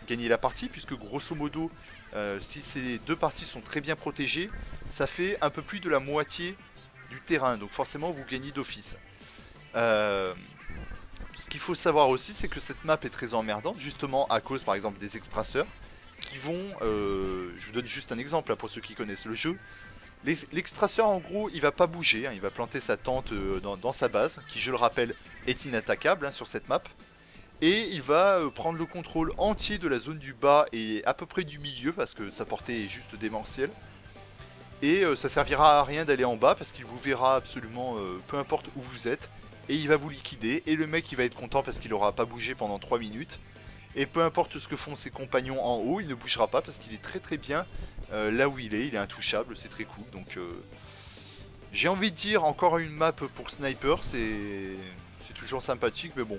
gagner la partie, puisque grosso modo, euh, si ces deux parties sont très bien protégées, ça fait un peu plus de la moitié du terrain, donc forcément vous gagnez d'office. Euh, ce qu'il faut savoir aussi, c'est que cette map est très emmerdante, justement à cause par exemple des extraceurs, qui vont, euh, je vous donne juste un exemple là, pour ceux qui connaissent le jeu. L'extraceur en gros il va pas bouger, hein, il va planter sa tente euh, dans, dans sa base, qui je le rappelle est inattaquable hein, sur cette map. Et il va euh, prendre le contrôle entier de la zone du bas et à peu près du milieu, parce que sa portée est juste démentielle. Et euh, ça servira à rien d'aller en bas, parce qu'il vous verra absolument euh, peu importe où vous êtes. Et il va vous liquider, et le mec il va être content parce qu'il aura pas bougé pendant trois minutes. Et peu importe ce que font ses compagnons en haut, il ne bougera pas parce qu'il est très très bien euh, là où il est, il est intouchable, c'est très cool. Donc euh, j'ai envie de dire encore une map pour sniper, c'est toujours sympathique, mais bon.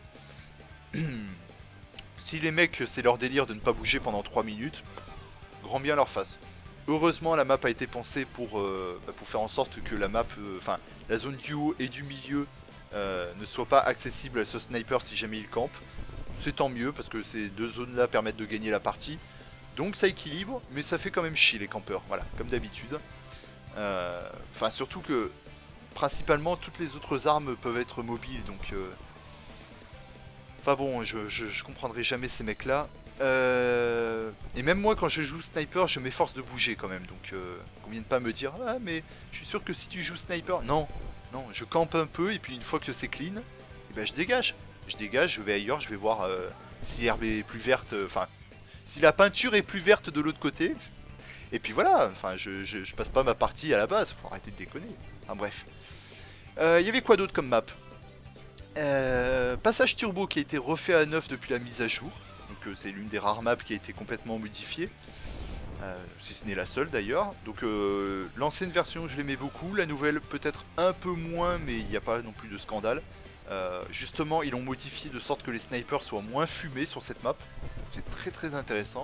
Si les mecs c'est leur délire de ne pas bouger pendant trois minutes, grand bien leur face. Heureusement la map a été pensée pour, euh, bah, pour faire en sorte que la map, enfin euh, la zone du haut et du milieu euh, ne soit pas accessible à ce sniper si jamais il campe. C'est tant mieux parce que ces deux zones là permettent de gagner la partie. Donc ça équilibre, mais ça fait quand même chier les campeurs, voilà, comme d'habitude. Euh, enfin surtout que principalement toutes les autres armes peuvent être mobiles, donc... Euh... Enfin bon, je, je, je comprendrai jamais ces mecs là. Euh... Et même moi quand je joue sniper, je m'efforce de bouger quand même, donc euh, qu'on vienne pas me dire « Ah mais je suis sûr que si tu joues sniper... » Non, non, je campe un peu et puis une fois que c'est clean, et ben je dégage. Je dégage, je vais ailleurs, je vais voir euh, si l'herbe est plus verte, enfin, euh, si la peinture est plus verte de l'autre côté. Et puis voilà, enfin, je, je, je passe pas ma partie à la base, faut arrêter de déconner. Enfin bref. Il euh, y avait quoi d'autre comme map? euh, Passage turbo qui a été refait à neuf depuis la mise à jour. Donc euh, c'est l'une des rares maps qui a été complètement modifiée. Euh, si ce n'est la seule d'ailleurs. Donc euh, l'ancienne version je l'aimais beaucoup, la nouvelle peut-être un peu moins, mais il n'y a pas non plus de scandale. Euh, justement ils l'ont modifié de sorte que les snipers soient moins fumés sur cette map. C'est très très intéressant.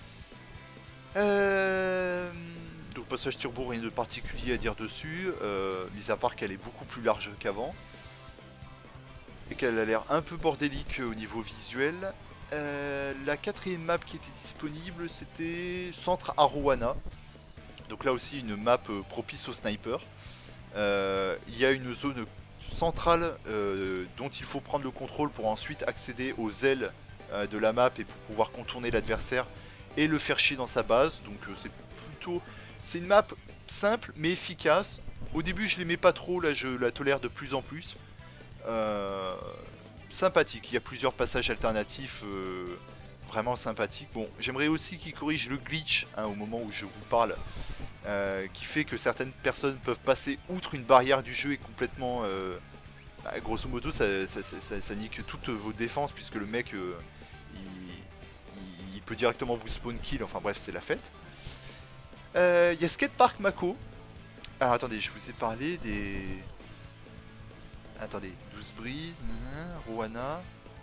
Euh... Donc passage turbo, rien de particulier à dire dessus, euh, mis à part qu'elle est beaucoup plus large qu'avant. Et qu'elle a l'air un peu bordélique au niveau visuel. Euh, la quatrième map qui était disponible c'était Centre Arowana. Donc là aussi une map euh, propice aux snipers. Euh, il y a une zone centrale euh, dont il faut prendre le contrôle pour ensuite accéder aux ailes euh, de la map et pour pouvoir contourner l'adversaire et le faire chier dans sa base. Donc euh, c'est plutôt... C'est une map simple mais efficace. Au début je l'aimais pas trop, là je la tolère de plus en plus. Euh, sympathique, il y a plusieurs passages alternatifs euh, vraiment sympathiques. Bon, j'aimerais aussi qu'ils corrigent le glitch hein, au moment où je vous parle. Euh, qui fait que certaines personnes peuvent passer outre une barrière du jeu et complètement euh, bah, grosso modo ça, ça, ça, ça, ça nique toutes vos défenses puisque le mec euh, il, il, il peut directement vous spawn kill, enfin bref c'est la fête. Il euh, y a Skatepark Mako. Alors attendez, je vous ai parlé des... Attendez, douze brises, Rowana.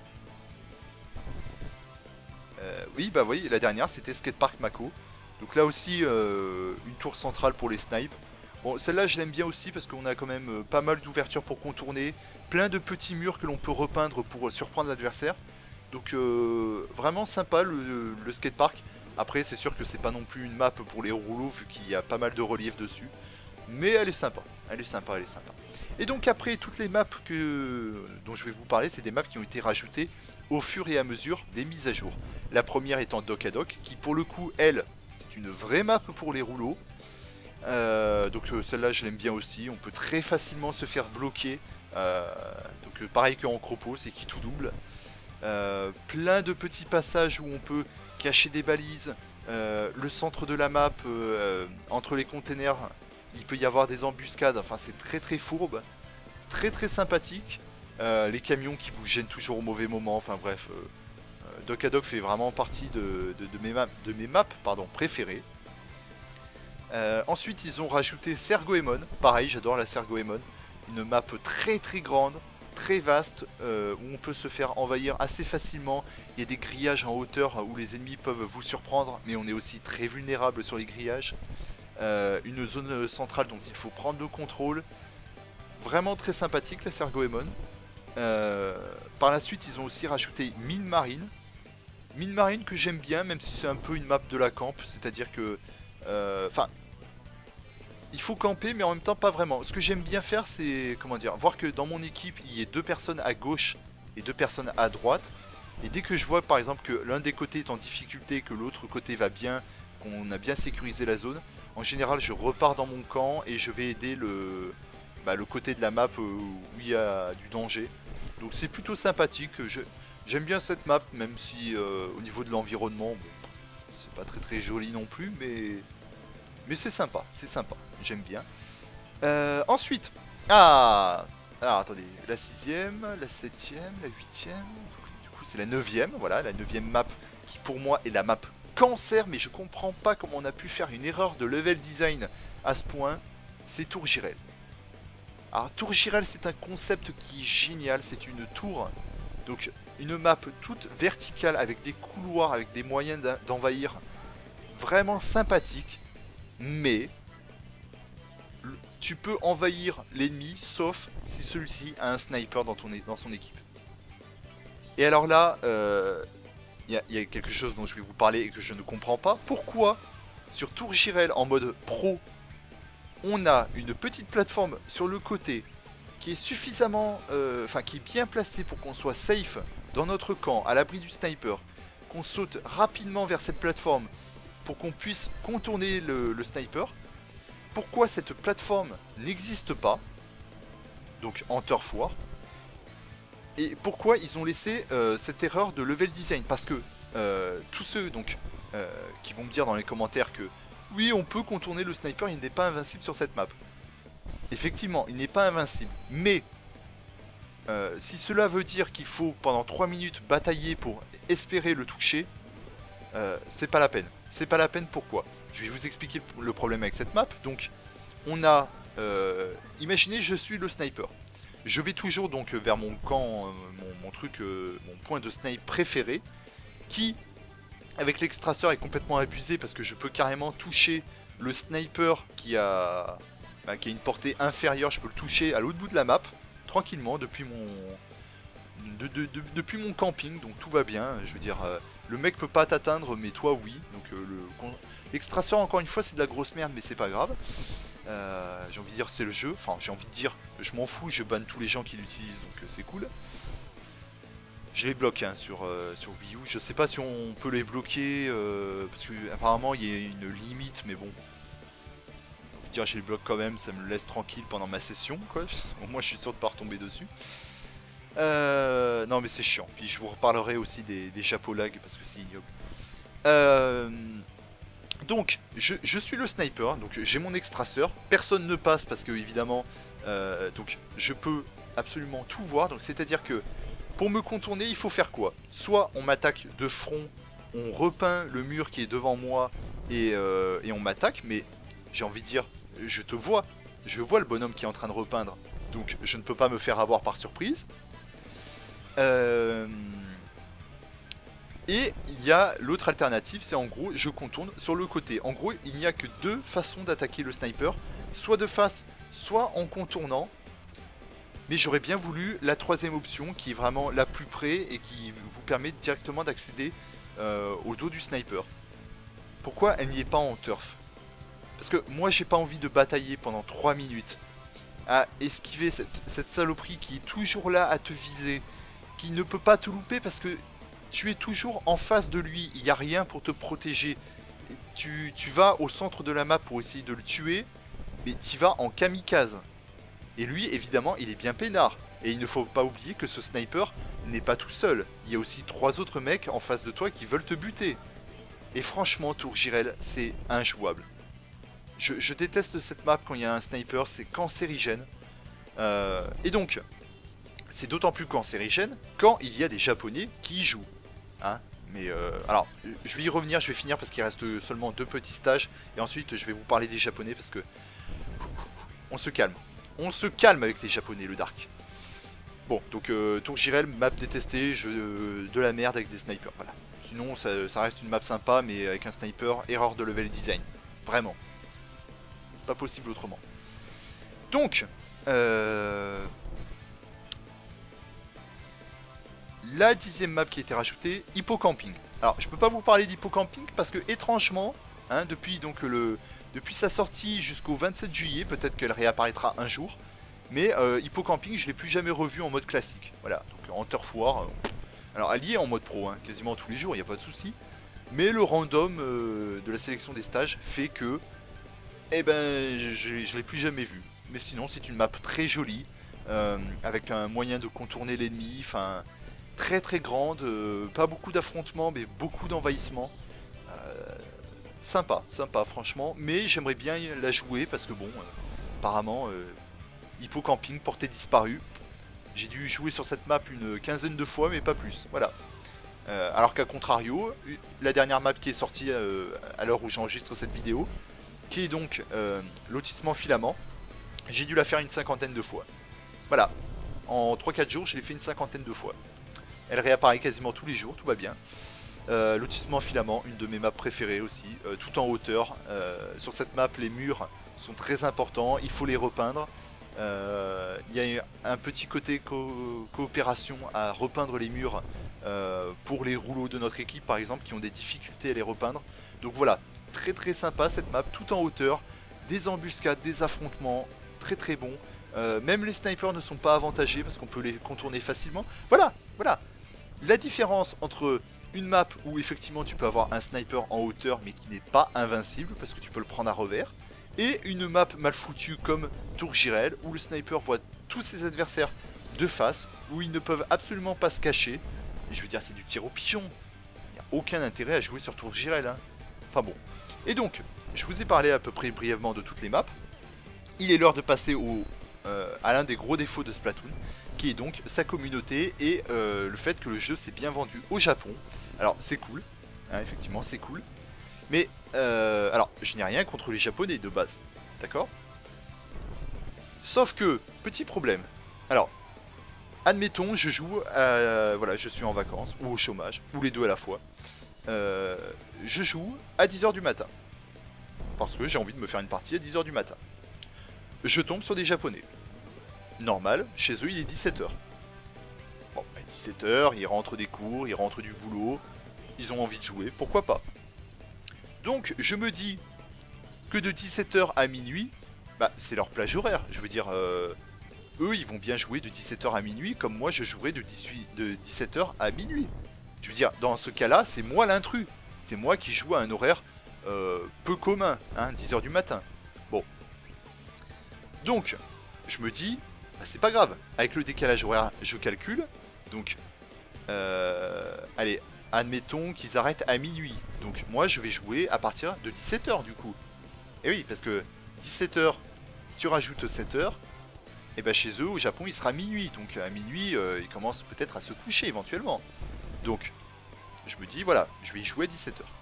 Euh, oui bah oui, la dernière c'était Skatepark Mako. Donc là aussi euh, une tour centrale pour les snipes. Bon celle-là je l'aime bien aussi parce qu'on a quand même euh, pas mal d'ouvertures pour contourner. Plein de petits murs que l'on peut repeindre pour euh, surprendre l'adversaire. Donc euh, vraiment sympa le, le skatepark. Après c'est sûr que c'est pas non plus une map pour les rouleaux vu qu'il y a pas mal de relief dessus. Mais elle est sympa, elle est sympa, elle est sympa. Et donc après toutes les maps que, dont je vais vous parler, c'est des maps qui ont été rajoutées au fur et à mesure des mises à jour. La première étant Doc à Doc, qui pour le coup elle... C'est une vraie map pour les rouleaux. Euh, donc euh, celle-là je l'aime bien aussi. On peut très facilement se faire bloquer. Euh, donc euh, pareil qu'en Cropos, c'est qui tout double. Euh, plein de petits passages où on peut cacher des balises. Euh, le centre de la map, euh, entre les containers, il peut y avoir des embuscades. Enfin c'est très très fourbe. Très très sympathique. Euh, les camions qui vous gênent toujours au mauvais moment. Enfin bref... Euh, Doc à Doc fait vraiment partie de, de, de mes maps, de mes maps pardon, préférées. Euh, ensuite, ils ont rajouté Sergoemon. Pareil, j'adore la Sergoemon. Une map très très grande, très vaste, euh, où on peut se faire envahir assez facilement. Il y a des grillages en hauteur où les ennemis peuvent vous surprendre, mais on est aussi très vulnérable sur les grillages. Euh, une zone centrale dont il faut prendre le contrôle. Vraiment très sympathique la Sergoemon. Euh, par la suite, ils ont aussi rajouté Mine Marine. mine marine que j'aime bien, même si c'est un peu une map de la camp, c'est-à-dire que... Enfin... Euh, il faut camper, mais en même temps pas vraiment. Ce que j'aime bien faire, c'est, comment dire, voir que dans mon équipe, il y ait deux personnes à gauche et deux personnes à droite. Et dès que je vois par exemple que l'un des côtés est en difficulté, que l'autre côté va bien, qu'on a bien sécurisé la zone, en général je repars dans mon camp et je vais aider le, bah, le côté de la map où il y a du danger. Donc c'est plutôt sympathique. J'aime bien cette map, même si euh, au niveau de l'environnement, bon, c'est pas très très joli non plus, mais, mais c'est sympa, c'est sympa, j'aime bien. Euh, ensuite, ah, alors attendez, la sixième, la septième, la huitième... C'est la neuvième, voilà, la neuvième map qui pour moi est la map cancer, mais je comprends pas comment on a pu faire une erreur de level design à ce point. C'est Tour Jirel. Alors Tour Jirel, c'est un concept qui est génial, c'est une tour, donc une map toute verticale avec des couloirs, avec des moyens d'envahir, vraiment sympathique, mais tu peux envahir l'ennemi sauf si celui-ci a un sniper dans, ton, dans son équipe. Et alors là, il euh, y, y a quelque chose dont je vais vous parler et que je ne comprends pas. Pourquoi sur Tour Jirel en mode pro, on a une petite plateforme sur le côté qui est suffisamment, euh, enfin qui est bien placée pour qu'on soit safe dans notre camp, à l'abri du sniper, qu'on saute rapidement vers cette plateforme pour qu'on puisse contourner le, le sniper. Pourquoi cette plateforme n'existe pas, donc en turf war? Et pourquoi ils ont laissé euh, cette erreur de level design? Parce que euh, tous ceux donc, euh, qui vont me dire dans les commentaires que oui, on peut contourner le sniper, il n'est pas invincible sur cette map. Effectivement, il n'est pas invincible. Mais euh, si cela veut dire qu'il faut pendant trois minutes batailler pour espérer le toucher, euh, c'est pas la peine. C'est pas la peine, pourquoi? Je vais vous expliquer le problème avec cette map. Donc, on a... Euh, imaginez, je suis le sniper. Je vais toujours donc vers mon camp, euh, mon, mon truc, euh, mon point de snipe préféré, qui, avec l'extraceur, est complètement abusé parce que je peux carrément toucher le sniper qui a, bah, qui a une portée inférieure. Je peux le toucher à l'autre bout de la map, tranquillement, depuis mon, de, de, de, depuis mon camping, donc tout va bien. Je veux dire, euh, le mec peut pas t'atteindre, mais toi oui. Donc euh, le l'extraceur, encore une fois, c'est de la grosse merde, mais c'est pas grave. Euh, j'ai envie de dire c'est le jeu, enfin j'ai envie de dire je m'en fous, je banne tous les gens qui l'utilisent, donc euh, c'est cool. Je les bloque hein, sur, euh, sur Wii U, je sais pas si on peut les bloquer, euh, parce que apparemment il y a une limite, mais bon. Je veux dire je les bloque quand même, ça me laisse tranquille pendant ma session, quoi. Au moins je suis sûr de pas retomber dessus. Euh, non mais c'est chiant, puis je vous reparlerai aussi des, des chapeaux lag, parce que c'est ignoble. Euh... Donc, je, je suis le sniper, donc j'ai mon extraceur, personne ne passe parce que évidemment, euh, donc je peux absolument tout voir. Donc c'est-à-dire que pour me contourner, il faut faire quoi? Soit on m'attaque de front, on repeint le mur qui est devant moi et, euh, et on m'attaque, mais j'ai envie de dire, je te vois, je vois le bonhomme qui est en train de repeindre, donc je ne peux pas me faire avoir par surprise. Euh... Et il y a l'autre alternative, c'est en gros, je contourne sur le côté. En gros, il n'y a que deux façons d'attaquer le sniper, soit de face, soit en contournant. Mais j'aurais bien voulu la troisième option, qui est vraiment la plus près et qui vous permet directement d'accéder euh, au dos du sniper. Pourquoi elle n'y est pas en turf? Parce que moi, j'ai pas envie de batailler pendant trois minutes à esquiver cette, cette saloperie qui est toujours là à te viser, qui ne peut pas te louper parce que tu es toujours en face de lui, il n'y a rien pour te protéger. Tu, tu vas au centre de la map pour essayer de le tuer, mais tu vas en kamikaze. Et lui, évidemment, il est bien peinard. Et il ne faut pas oublier que ce sniper n'est pas tout seul. Il y a aussi trois autres mecs en face de toi qui veulent te buter. Et franchement, Tour Jirel, c'est injouable. Je, je déteste cette map quand il y a un sniper, c'est cancérigène. Euh, et donc, c'est d'autant plus cancérigène quand il y a des Japonais qui y jouent. Hein, mais euh, alors, je vais y revenir, je vais finir parce qu'il reste seulement deux petits stages. Et ensuite, je vais vous parler des Japonais parce que... On se calme. On se calme avec les Japonais, le Dark. Bon, donc euh, Tour Jirel, map détestée, jeu euh, de la merde avec des snipers, voilà. Sinon, ça, ça reste une map sympa, mais avec un sniper, erreur de level design. Vraiment. Pas possible autrement. Donc, euh... la dixième map qui a été rajoutée, Hippocamping. Alors je peux pas vous parler d'Hippocamping parce que étrangement, hein, depuis donc le depuis sa sortie jusqu'au vingt-sept juillet, peut-être qu'elle réapparaîtra un jour, mais euh, Hippocamping je l'ai plus jamais revu en mode classique. Voilà, donc en Turf War. Euh, alors elle y est en mode pro, hein, quasiment tous les jours, il n'y a pas de souci. Mais le random euh, de la sélection des stages fait que, eh ben, je, je l'ai plus jamais vu. Mais sinon c'est une map très jolie, euh, avec un moyen de contourner l'ennemi, enfin très très grande, euh, pas beaucoup d'affrontements mais beaucoup d'envahissements. Euh, sympa, sympa franchement, mais j'aimerais bien la jouer parce que bon, euh, apparemment euh, Hippocamping portée disparue. J'ai dû jouer sur cette map une quinzaine de fois mais pas plus, voilà. Euh, alors qu'à contrario, la dernière map qui est sortie euh, à l'heure où j'enregistre cette vidéo, qui est donc euh, lotissement filament, j'ai dû la faire une cinquantaine de fois. Voilà, en trois quatre jours je l'ai fait une cinquantaine de fois. Elle réapparaît quasiment tous les jours, tout va bien. Euh, lotissement filament, une de mes maps préférées aussi, euh, tout en hauteur. Euh, sur cette map, les murs sont très importants, il faut les repeindre. Euh, il y a un petit côté co coopération à repeindre les murs euh, pour les rouleaux de notre équipe par exemple, qui ont des difficultés à les repeindre. Donc voilà, très très sympa cette map, tout en hauteur, des embuscades, des affrontements, très très bon. Euh, même les snipers ne sont pas avantagés parce qu'on peut les contourner facilement. Voilà, voilà. La différence entre une map où effectivement tu peux avoir un sniper en hauteur mais qui n'est pas invincible parce que tu peux le prendre à revers, et une map mal foutue comme Tour Jirel où le sniper voit tous ses adversaires de face, où ils ne peuvent absolument pas se cacher. Et je veux dire, c'est du tir au pigeon. Il n'y a aucun intérêt à jouer sur Tour Jirel, hein. Enfin bon. Et donc, je vous ai parlé à peu près brièvement de toutes les maps. Il est l'heure de passer au, euh, à l'un des gros défauts de Splatoon, qui est donc sa communauté et euh, le fait que le jeu s'est bien vendu au Japon. Alors c'est cool, hein, effectivement c'est cool, mais euh, alors je n'ai rien contre les Japonais de base, d'accord? Sauf que, petit problème, alors admettons je joue, à, voilà je suis en vacances ou au chômage, ou les deux à la fois, euh, je joue à dix heures du matin, parce que j'ai envie de me faire une partie à dix heures du matin. Je tombe sur des Japonais. Normal, chez eux il est dix-sept heures. Bon, à dix-sept heures, ils rentrent des cours, ils rentrent du boulot, ils ont envie de jouer, pourquoi pas. Donc je me dis que de dix-sept heures à minuit, bah c'est leur plage horaire, je veux dire, euh, eux ils vont bien jouer de dix-sept heures à minuit, comme moi je jouerai de, de dix-sept heures à minuit. Je veux dire, dans ce cas-là, c'est moi l'intrus, c'est moi qui joue à un horaire euh, peu commun, hein, dix heures du matin. Bon. Donc, je me dis, bah, c'est pas grave, avec le décalage horaire, je calcule, donc, euh, allez, admettons qu'ils arrêtent à minuit, donc moi je vais jouer à partir de dix-sept heures du coup. Et oui, parce que dix-sept heures, tu rajoutes sept heures, et bah chez eux au Japon il sera minuit, donc à minuit euh, ils commencent peut-être à se coucher éventuellement. Donc, je me dis voilà, je vais y jouer à dix-sept heures.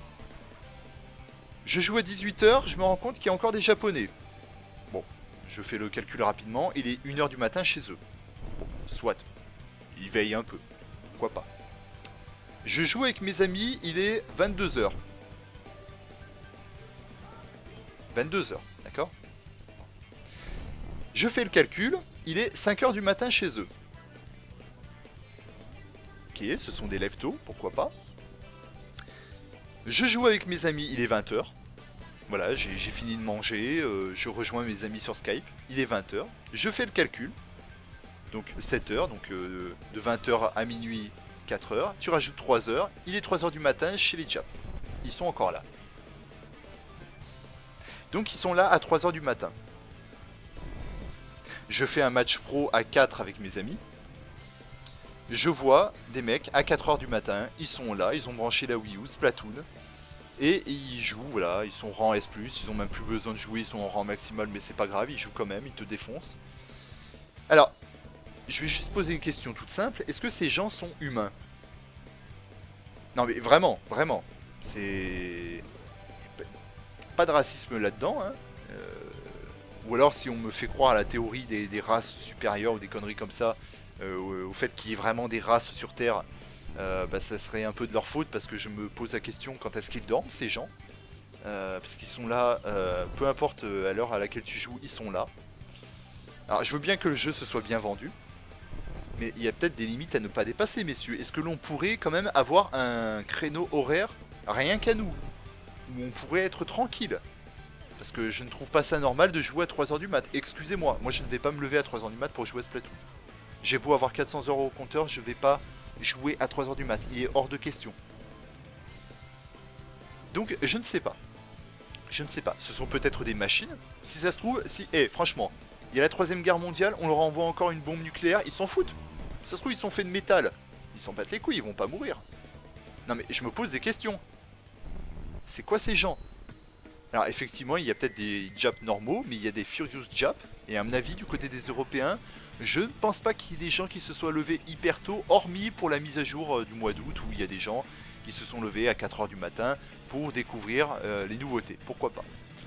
Je joue à dix-huit heures, je me rends compte qu'il y a encore des Japonais. Bon, je fais le calcul rapidement, il est une heure du matin chez eux. Bon, soit, ils veillent un peu, pourquoi pas. Je joue avec mes amis, il est vingt-deux heures. vingt-deux heures, d'accord? Je fais le calcul, il est cinq heures du matin chez eux. Ok, ce sont des lève tôt, pourquoi pas. Je joue avec mes amis, il est vingt heures. Voilà, j'ai fini de manger, euh, je rejoins mes amis sur Skype, il est vingt heures. Je fais le calcul, donc sept heures, donc euh, de vingt heures à minuit, quatre heures. Tu rajoutes trois heures, il est trois heures du matin chez les Japs. Ils sont encore là. Donc ils sont là à trois heures du matin. Je fais un match pro à quatre avec mes amis. Je vois des mecs à quatre heures du matin, ils sont là, ils ont branché la Wii U, Splatoon. Et ils jouent, voilà, ils sont rang S plus, ils ont même plus besoin de jouer, ils sont en rang maximal, mais c'est pas grave, ils jouent quand même, ils te défoncent. Alors, je vais juste poser une question toute simple, est-ce que ces gens sont humains? Non mais vraiment, vraiment, c'est... Pas de racisme là-dedans, hein. Euh... Ou alors si on me fait croire à la théorie des, des races supérieures ou des conneries comme ça, euh, au, au fait qu'il y ait vraiment des races sur Terre, euh, bah, ça serait un peu de leur faute parce que je me pose la question quand est-ce qu'ils dorment ces gens, euh, parce qu'ils sont là, euh, peu importe à l'heure à laquelle tu joues, ils sont là. Alors je veux bien que le jeu se soit bien vendu, Mais il y a peut-être des limites à ne pas dépasser, messieurs. Est-ce que l'on pourrait quand même avoir un créneau horaire rien qu'à nous, où on pourrait être tranquille? Parce que je ne trouve pas ça normal de jouer à trois heures du mat. Excusez-moi, moi je ne vais pas me lever à trois heures du mat pour jouer à Splatoon. J'ai beau avoir quatre cents heures au compteur, je vais pas jouer à trois heures du mat. Il est hors de question. Donc je ne sais pas. Je ne sais pas. Ce sont peut-être des machines. Si ça se trouve, si... Eh, franchement, il y a la troisième guerre mondiale, on leur envoie encore une bombe nucléaire, ils s'en foutent. Si ça se trouve, ils sont faits de métal. Ils s'en battent les couilles, ils vont pas mourir. Non mais je me pose des questions. C'est quoi ces gens? Alors effectivement, il y a peut-être des Japs normaux, mais il y a des Furious Japs. Et à mon avis, du côté des Européens, je ne pense pas qu'il y ait des gens qui se soient levés hyper tôt, hormis pour la mise à jour euh, du mois d'août, où il y a des gens qui se sont levés à quatre heures du matin pour découvrir euh, les nouveautés. Pourquoi pas?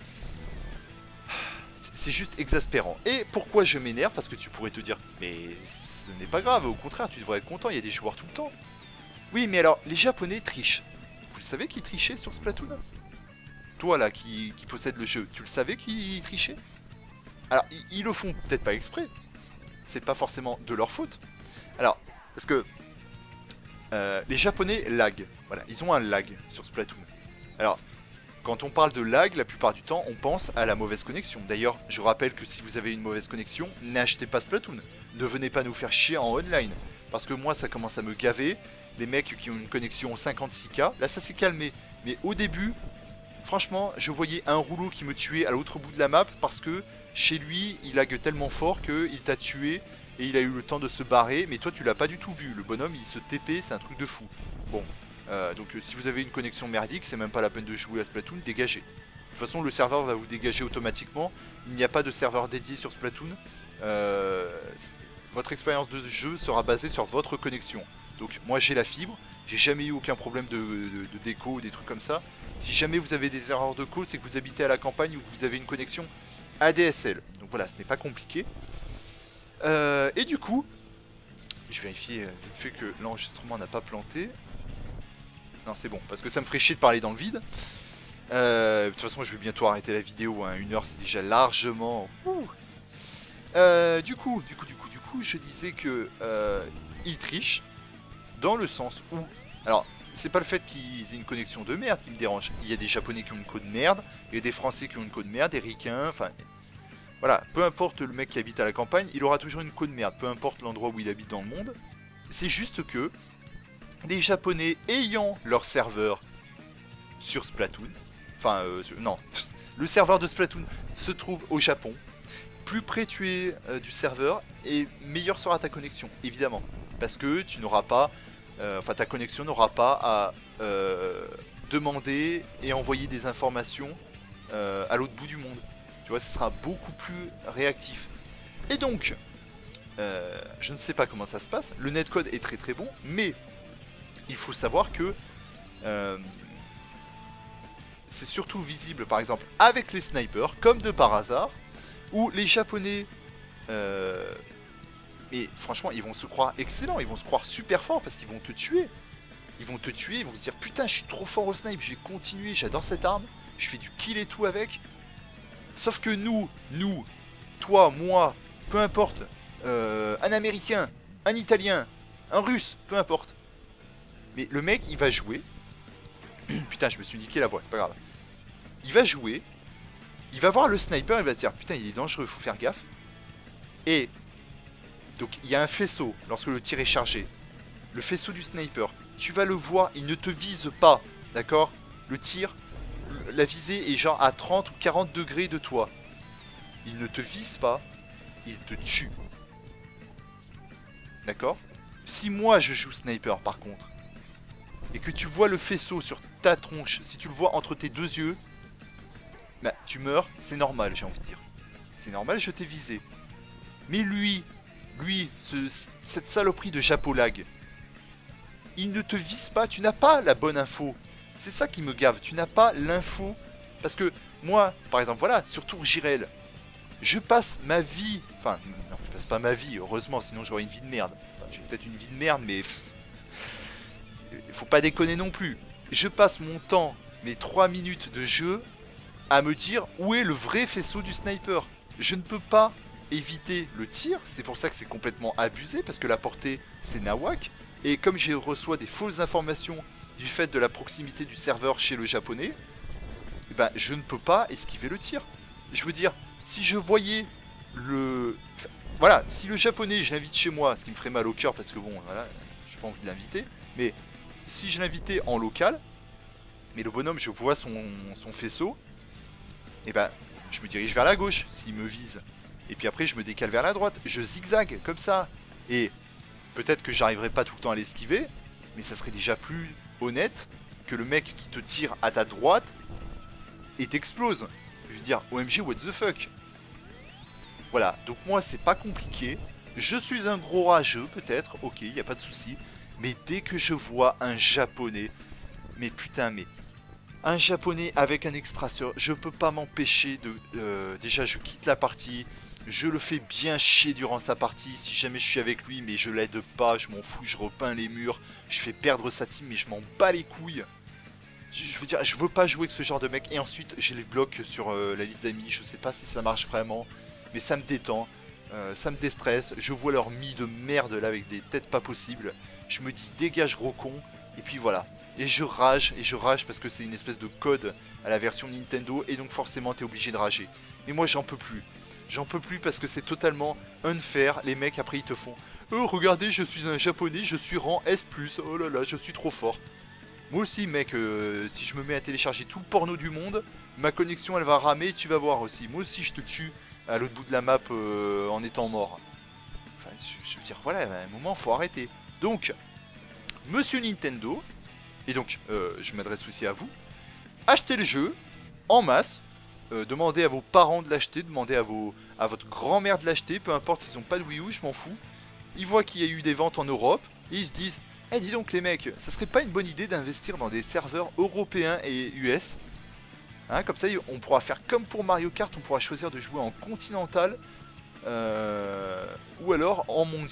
C'est juste exaspérant. Et pourquoi je m'énerve? Parce que tu pourrais te dire, mais ce n'est pas grave, au contraire, tu devrais être content, il y a des joueurs tout le temps. Oui, mais alors, les Japonais trichent. Vous savez qu'ils trichaient sur Splatoon? Toi là, qui, qui possède le jeu, tu le savais qu'ils trichaient? Alors, ils, ils le font peut-être pas exprès. C'est pas forcément de leur faute. Alors, parce que euh, les Japonais lag. Voilà, ils ont un lag sur Splatoon. Alors, quand on parle de lag, la plupart du temps, on pense à la mauvaise connexion. D'ailleurs, je rappelle que si vous avez une mauvaise connexion, n'achetez pas Splatoon. Ne venez pas nous faire chier en online. Parce que moi, ça commence à me gaver. Les mecs qui ont une connexion cinquante-six K, là, ça s'est calmé. Mais au début, franchement, je voyais un rouleau qui me tuait à l'autre bout de la map parce que chez lui, il lag tellement fort qu'il t'a tué et il a eu le temps de se barrer. Mais toi, tu l'as pas du tout vu. Le bonhomme, il se T P, c'est un truc de fou. Bon, euh, donc euh, si vous avez une connexion merdique, c'est même pas la peine de jouer à Splatoon, dégagez. De toute façon, le serveur va vous dégager automatiquement. Il n'y a pas de serveur dédié sur Splatoon. Euh, votre expérience de jeu sera basée sur votre connexion. Donc moi, j'ai la fibre. J'ai jamais eu aucun problème de, de, de déco ou des trucs comme ça. Si jamais vous avez des erreurs de co, c'est que vous habitez à la campagne ou que vous avez une connexion A D S L. Donc voilà, ce n'est pas compliqué. Euh, et du coup, je vérifie vite fait que l'enregistrement n'a pas planté. Non, c'est bon, parce que ça me ferait chier de parler dans le vide. Euh, de toute façon, je vais bientôt arrêter la vidéo. Hein. Une heure, c'est déjà largement... Euh, du coup, du coup, du coup, du coup, je disais que euh, ils trichent dans le sens où... Alors, c'est pas le fait qu'ils aient une connexion de merde qui me dérange. Il y a des Japonais qui ont une code merde, il y a des Français qui ont une code merde, des Ricains, enfin... Voilà, peu importe le mec qui habite à la campagne, il aura toujours une code merde, peu importe l'endroit où il habite dans le monde. C'est juste que les Japonais ayant leur serveur sur Splatoon, enfin, euh, non, le serveur de Splatoon se trouve au Japon. Plus près tu es euh, du serveur, et meilleure sera ta connexion, évidemment. Parce que tu n'auras pas... Euh, enfin, ta connexion n'aura pas à euh, demander et envoyer des informations euh, à l'autre bout du monde. Tu vois, ce sera beaucoup plus réactif. Et donc, euh, je ne sais pas comment ça se passe. Le netcode est très très bon, mais il faut savoir que euh, c'est surtout visible, par exemple, avec les snipers, comme de par hasard, où les Japonais... Euh, Et franchement, ils vont se croire excellents, ils vont se croire super forts parce qu'ils vont te tuer. Ils vont te tuer, ils vont se dire putain, je suis trop fort au snipe, je vais continuer, j'adore cette arme, je fais du kill et tout avec. Sauf que nous, nous, toi, moi, peu importe, euh, un Américain, un Italien, un Russe, peu importe. Mais le mec, il va jouer. Putain, je me suis niqué la voix, c'est pas grave. Il va jouer, il va voir le sniper, il va se dire putain, il est dangereux, faut faire gaffe. Et... donc il y a un faisceau lorsque le tir est chargé. Le faisceau du sniper, tu vas le voir, il ne te vise pas, d'accord? Le tir, la visée est genre à trente ou quarante degrés de toi. Il ne te vise pas, il te tue. D'accord? Si moi je joue sniper par contre, et que tu vois le faisceau sur ta tronche, si tu le vois entre tes deux yeux, bah tu meurs, c'est normal, j'ai envie de dire. C'est normal, je t'ai visé. Mais lui... Lui, ce, cette saloperie de Japolag, il ne te vise pas, tu n'as pas la bonne info. C'est ça qui me gave, tu n'as pas l'info. Parce que moi, par exemple, voilà, sur Tour Girel, je passe ma vie... Enfin, non, je passe pas ma vie, heureusement, sinon j'aurais une vie de merde. Enfin, j'ai peut-être une vie de merde, mais... il faut pas déconner non plus. Je passe mon temps, mes trois minutes de jeu, à me dire où est le vrai faisceau du sniper. Je ne peux pas éviter le tir. C'est pour ça que c'est complètement abusé, parce que la portée, c'est nawak. Et comme je reçois des fausses informations du fait de la proximité du serveur chez le japonais, eh ben, je ne peux pas esquiver le tir. Je veux dire, si je voyais le... Enfin, voilà, si le japonais, je l'invite chez moi, ce qui me ferait mal au cœur, parce que bon, voilà, j'ai pas envie de l'inviter, mais si je l'invitais en local, mais le bonhomme, je vois son, son faisceau, et ben, je me dirige vers la gauche, s'il me vise. Et puis après, je me décale vers la droite. Je zigzague, comme ça. Et peut-être que j'arriverai pas tout le temps à l'esquiver, mais ça serait déjà plus honnête que le mec qui te tire à ta droite et t'explose. Je veux dire, O M G, what the fuck. Voilà, donc moi, c'est pas compliqué. Je suis un gros rageux, peut-être, ok, y a pas de souci. Mais dès que je vois un japonais, mais putain, mais... un japonais avec un extracteur, je peux pas m'empêcher de... Euh, déjà, je quitte la partie... Je le fais bien chier durant sa partie, si jamais je suis avec lui, mais je l'aide pas, je m'en fous, je repeins les murs, je fais perdre sa team, mais je m'en bats les couilles. Je, je veux dire, je veux pas jouer avec ce genre de mec, et ensuite j'ai les blocs sur euh, la liste d'amis, je sais pas si ça marche vraiment, mais ça me détend, euh, ça me déstresse, je vois leur mi de merde là avec des têtes pas possibles, je me dis dégage Rocon, et puis voilà. Et je rage, et je rage parce que c'est une espèce de code à la version Nintendo, et donc forcément t'es obligé de rager. Mais moi j'en peux plus. J'en peux plus parce que c'est totalement unfair. Les mecs après ils te font oh regardez je suis un japonais, je suis rang S plus, oh là là je suis trop fort. Moi aussi mec, euh, si je me mets à télécharger tout le porno du monde, ma connexion elle va ramer, tu vas voir aussi. Moi aussi je te tue à l'autre bout de la map euh, en étant mort. Enfin je, je veux dire voilà, à un moment faut arrêter. Donc, monsieur Nintendo, et donc euh, je m'adresse aussi à vous, achetez le jeu en masse. Euh, demandez à vos parents de l'acheter, demandez à, vos, à votre grand-mère de l'acheter, peu importe s'ils n'ont pas de Wii U, je m'en fous. Ils voient qu'il y a eu des ventes en Europe, et ils se disent « Eh dis donc les mecs, ça serait pas une bonne idée d'investir dans des serveurs européens et U S hein, comme ça on pourra faire comme pour Mario Kart, on pourra choisir de jouer en continental, euh, ou alors en mondial. »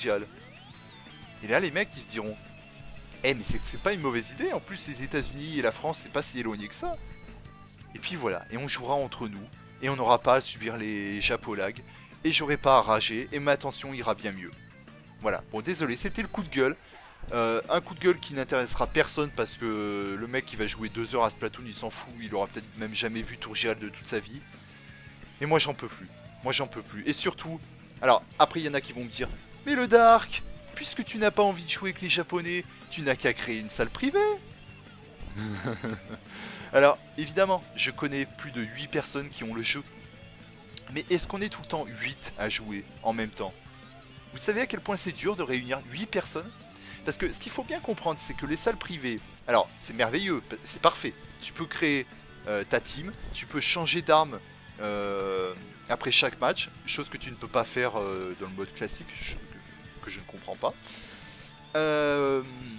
Et là les mecs ils se diront « Eh mais c'est pas une mauvaise idée, en plus les États-Unis et la France c'est pas si éloigné que ça. » Et puis voilà, et on jouera entre nous, et on n'aura pas à subir les japolags, et j'aurai pas à rager, et ma tension ira bien mieux. Voilà, bon désolé, c'était le coup de gueule. Euh, un coup de gueule qui n'intéressera personne, parce que le mec qui va jouer deux heures à Splatoon, il s'en fout, il aura peut-être même jamais vu Tour Girel de toute sa vie. Et moi j'en peux plus, moi j'en peux plus. Et surtout, alors après il y en a qui vont me dire, mais le Dark, puisque tu n'as pas envie de jouer avec les japonais, tu n'as qu'à créer une salle privée. Alors, évidemment, je connais plus de huit personnes qui ont le jeu. Mais est-ce qu'on est tout le temps huit à jouer en même temps? Vous savez à quel point c'est dur de réunir huit personnes? Parce que ce qu'il faut bien comprendre, c'est que les salles privées... Alors, c'est merveilleux, c'est parfait. Tu peux créer euh, ta team, tu peux changer d'arme euh, après chaque match, chose que tu ne peux pas faire euh, dans le mode classique, je, que je ne comprends pas. Euh...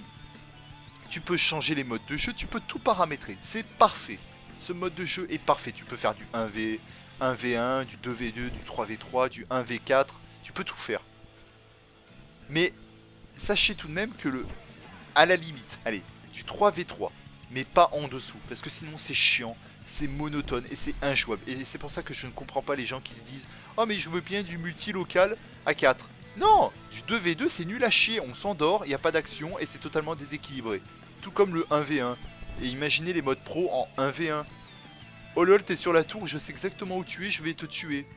Tu peux changer les modes de jeu, tu peux tout paramétrer, c'est parfait. Ce mode de jeu est parfait, tu peux faire du un v un, du deux v deux, du trois v trois, du un v quatre, tu peux tout faire. Mais sachez tout de même que le, à la limite, allez, du trois v trois, mais pas en dessous, parce que sinon c'est chiant, c'est monotone et c'est injouable. Et c'est pour ça que je ne comprends pas les gens qui se disent « Oh mais je veux bien du multi-local à quatre ». Non, du deux v deux c'est nul à chier, on s'endort, il n'y a pas d'action et c'est totalement déséquilibré. Tout comme le un v un. Et imaginez les modes pro en un v un. Oh lol, t'es sur la tour, je sais exactement où tu es, je vais te tuer.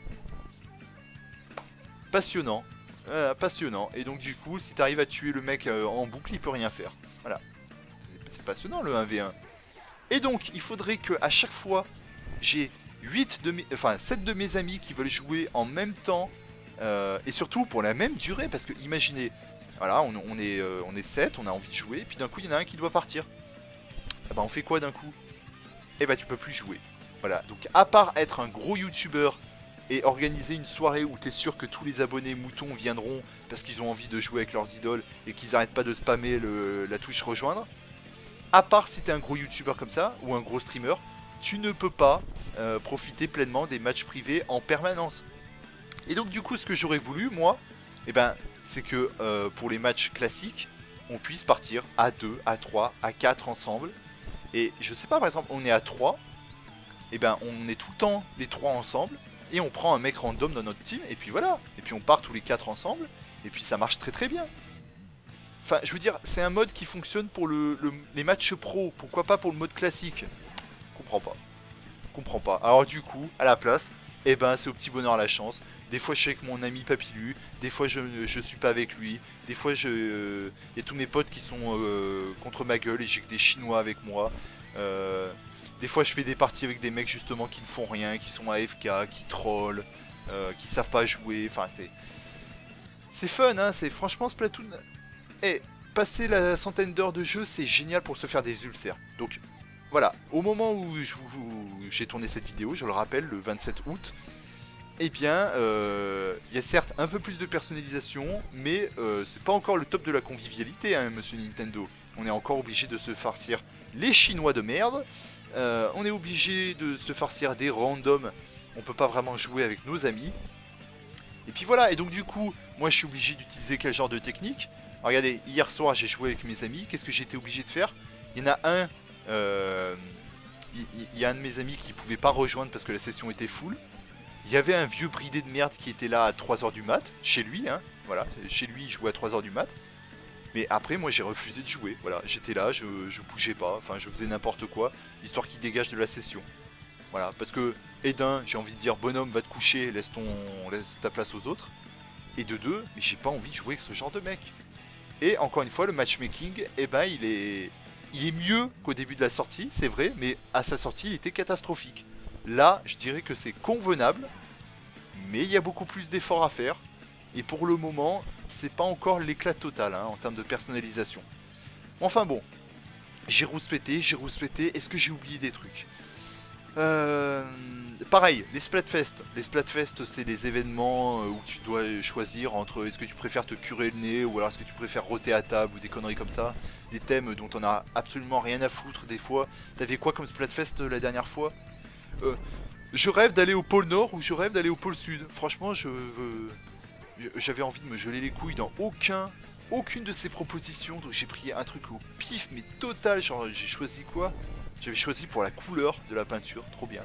Passionnant. Euh, passionnant. Et donc du coup, si t'arrives à tuer le mec euh, en boucle, il peut rien faire. Voilà. C'est passionnant le un v un. Et donc, il faudrait que à chaque fois, j'ai huit de mes... Enfin, sept de mes amis qui veulent jouer en même temps. Euh, et surtout pour la même durée, parce que imaginez... Voilà, on, on est, euh, on est sept, on a envie de jouer, et puis d'un coup, il y en a un qui doit partir. Ah bah, on fait quoi d'un coup? Eh bah, tu peux plus jouer. Voilà, donc à part être un gros youtubeur et organiser une soirée où t'es sûr que tous les abonnés moutons viendront parce qu'ils ont envie de jouer avec leurs idoles et qu'ils arrêtent pas de spammer le, la touche rejoindre, à part si t'es un gros youtubeur comme ça, ou un gros streamer, tu ne peux pas euh, profiter pleinement des matchs privés en permanence. Et donc du coup, ce que j'aurais voulu, moi, eh ben... c'est que euh, pour les matchs classiques, on puisse partir à deux, à trois, à quatre ensemble. Et je sais pas, par exemple, on est à trois, et ben on est tout le temps les trois ensemble. et on prend un mec random dans notre team, et puis voilà. Et puis on part tous les quatre ensemble, et puis ça marche très très bien. Enfin, je veux dire, c'est un mode qui fonctionne pour le, le, les matchs pro, pourquoi pas pour le mode classique? Comprends pas. Comprends pas. Alors du coup, à la place, eh ben c'est au petit bonheur la chance. Des fois je suis avec mon ami Papilu, des fois je, je suis pas avec lui, des fois je... Il euh, y a tous mes potes qui sont euh, contre ma gueule et j'ai que des Chinois avec moi. Euh, des fois je fais des parties avec des mecs justement qui ne font rien, qui sont A F K, qui trollent, euh, qui savent pas jouer, enfin c'est... C'est fun hein, c'est franchement Splatoon... Eh, passer la centaine d'heures de jeu, c'est génial pour se faire des ulcères. Donc, voilà, au moment où j'ai tourné cette vidéo, je le rappelle, le vingt-sept août, eh bien, euh, il y a certes un peu plus de personnalisation, mais euh, c'est pas encore le top de la convivialité, hein, monsieur Nintendo. On est encore obligé de se farcir les Chinois de merde, euh, on est obligé de se farcir des randoms, on peut pas vraiment jouer avec nos amis. Et puis voilà, et donc du coup, moi je suis obligé d'utiliser quel genre de technique? Regardez, hier soir j'ai joué avec mes amis, qu'est-ce que j'ai été obligé de faire? Il y en a un, euh, il, il y a un de mes amis qui pouvait pas rejoindre parce que la session était full. Il y avait un vieux bridé de merde qui était là à trois heures du mat, chez lui, hein, voilà, chez lui il jouait à trois heures du mat. Mais après moi j'ai refusé de jouer, voilà, j'étais là, je, je bougeais pas, enfin je faisais n'importe quoi, histoire qu'il dégage de la session. Voilà, parce que, et d'un, j'ai envie de dire bonhomme va te coucher, laisse, ton, laisse ta place aux autres. Et de deux, mais j'ai pas envie de jouer avec ce genre de mec. Et encore une fois, le matchmaking, eh ben, il est, il est mieux qu'au début de la sortie, c'est vrai, mais à sa sortie, il était catastrophique. Là, je dirais que c'est convenable, mais il y a beaucoup plus d'efforts à faire. Et pour le moment, c'est pas encore l'éclat total hein, en termes de personnalisation. Enfin bon, j'ai rouspété, j'ai rouspété, est-ce que j'ai oublié des trucs? Euh... Pareil, les Splatfest. Les Splatfest, c'est les événements où tu dois choisir entre est-ce que tu préfères te curer le nez ou alors est-ce que tu préfères rôter à table ou des conneries comme ça. Des thèmes dont on a absolument rien à foutre des fois. T'avais quoi comme Splatfest la dernière fois? euh, Je rêve d'aller au pôle Nord ou je rêve d'aller au pôle Sud. Franchement, je euh, j'avais envie de me geler les couilles dans aucun, aucune de ces propositions. Donc j'ai pris un truc au pif, mais total. Genre, j'ai choisi quoi? J'avais choisi pour la couleur de la peinture, trop bien.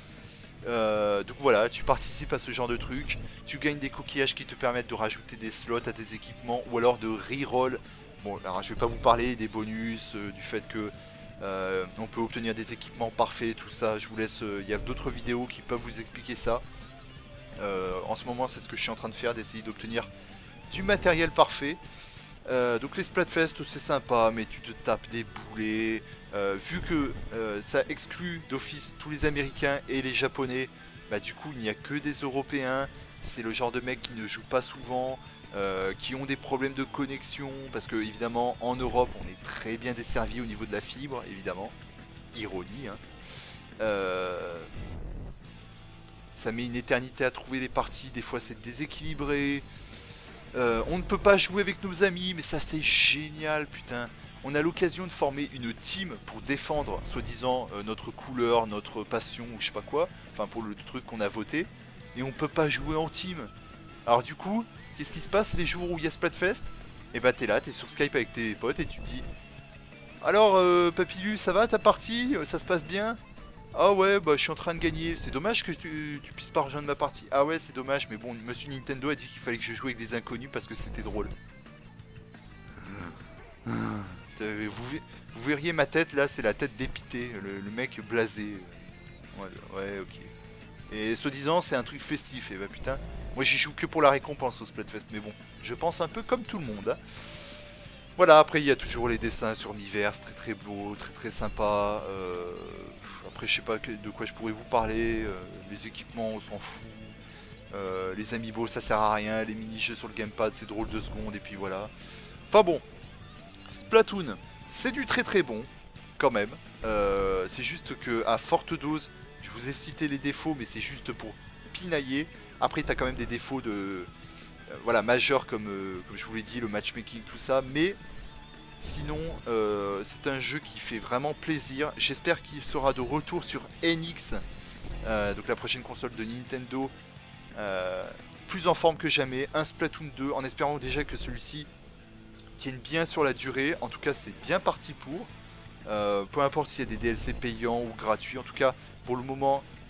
Euh, donc voilà, tu participes à ce genre de truc, tu gagnes des coquillages qui te permettent de rajouter des slots à tes équipements ou alors de reroll. Bon, alors je vais pas vous parler des bonus, euh, du fait que euh, on peut obtenir des équipements parfaits, tout ça. Je vous laisse, il euh, y a d'autres vidéos qui peuvent vous expliquer ça. Euh, en ce moment, c'est ce que je suis en train de faire, d'essayer d'obtenir du matériel parfait. Euh, donc les Splatfest, c'est sympa, mais tu te tapes des boulets. Euh, vu que euh, ça exclut d'office tous les Américains et les Japonais, bah du coup il n'y a que des Européens. C'est le genre de mecs qui ne jouent pas souvent, euh, qui ont des problèmes de connexion, parce que évidemment en Europe on est très bien desservi au niveau de la fibre, évidemment. Ironie, hein. Euh... Ça met une éternité à trouver des parties, des fois c'est déséquilibré. Euh, on ne peut pas jouer avec nos amis, mais ça c'est génial, putain. On a l'occasion de former une team pour défendre, soi-disant, euh, notre couleur, notre passion, ou je sais pas quoi. Enfin, pour le truc qu'on a voté. Et on peut pas jouer en team. Alors du coup, qu'est-ce qui se passe les jours où il y a Splatfest? Et bah t'es là, t'es sur Skype avec tes potes et tu te dis... Alors, euh, Papilu, ça va ta partie? Ça se passe bien? Ah ouais, bah je suis en train de gagner. C'est dommage que tu, tu puisses pas rejoindre ma partie. Ah ouais, c'est dommage, mais bon, monsieur Nintendo a dit qu'il fallait que je joue avec des inconnus parce que c'était drôle. Vous, vous verriez ma tête là, c'est la tête dépitée, le, le mec blasé. Ouais, ouais, ok. Et soi-disant, c'est un truc festif. Et bah putain, moi j'y joue que pour la récompense au Splatfest. Mais bon, je pense un peu comme tout le monde. Hein. Voilà, après il y a toujours les dessins sur Miiverse, très très beau, très très sympa. Euh, après je sais pas de quoi je pourrais vous parler. Euh, les équipements, on s'en fout. Euh, les amiibo, ça sert à rien. Les mini-jeux sur le gamepad, c'est drôle deux secondes. Et puis voilà. Enfin bon. Splatoon, c'est du très très bon, quand même. Euh, c'est juste que à forte dose, je vous ai cité les défauts, mais c'est juste pour pinailler. Après, t'as quand même des défauts de, euh, voilà, majeurs comme, euh, comme je vous l'ai dit, le matchmaking, tout ça. Mais sinon, euh, c'est un jeu qui fait vraiment plaisir. J'espère qu'il sera de retour sur N X, euh, donc la prochaine console de Nintendo, euh, plus en forme que jamais. Un Splatoon deux, en espérant déjà que celui-ci tiennent bien sur la durée, en tout cas c'est bien parti pour, euh, peu importe s'il y a des D L C payants ou gratuits, en tout cas pour le moment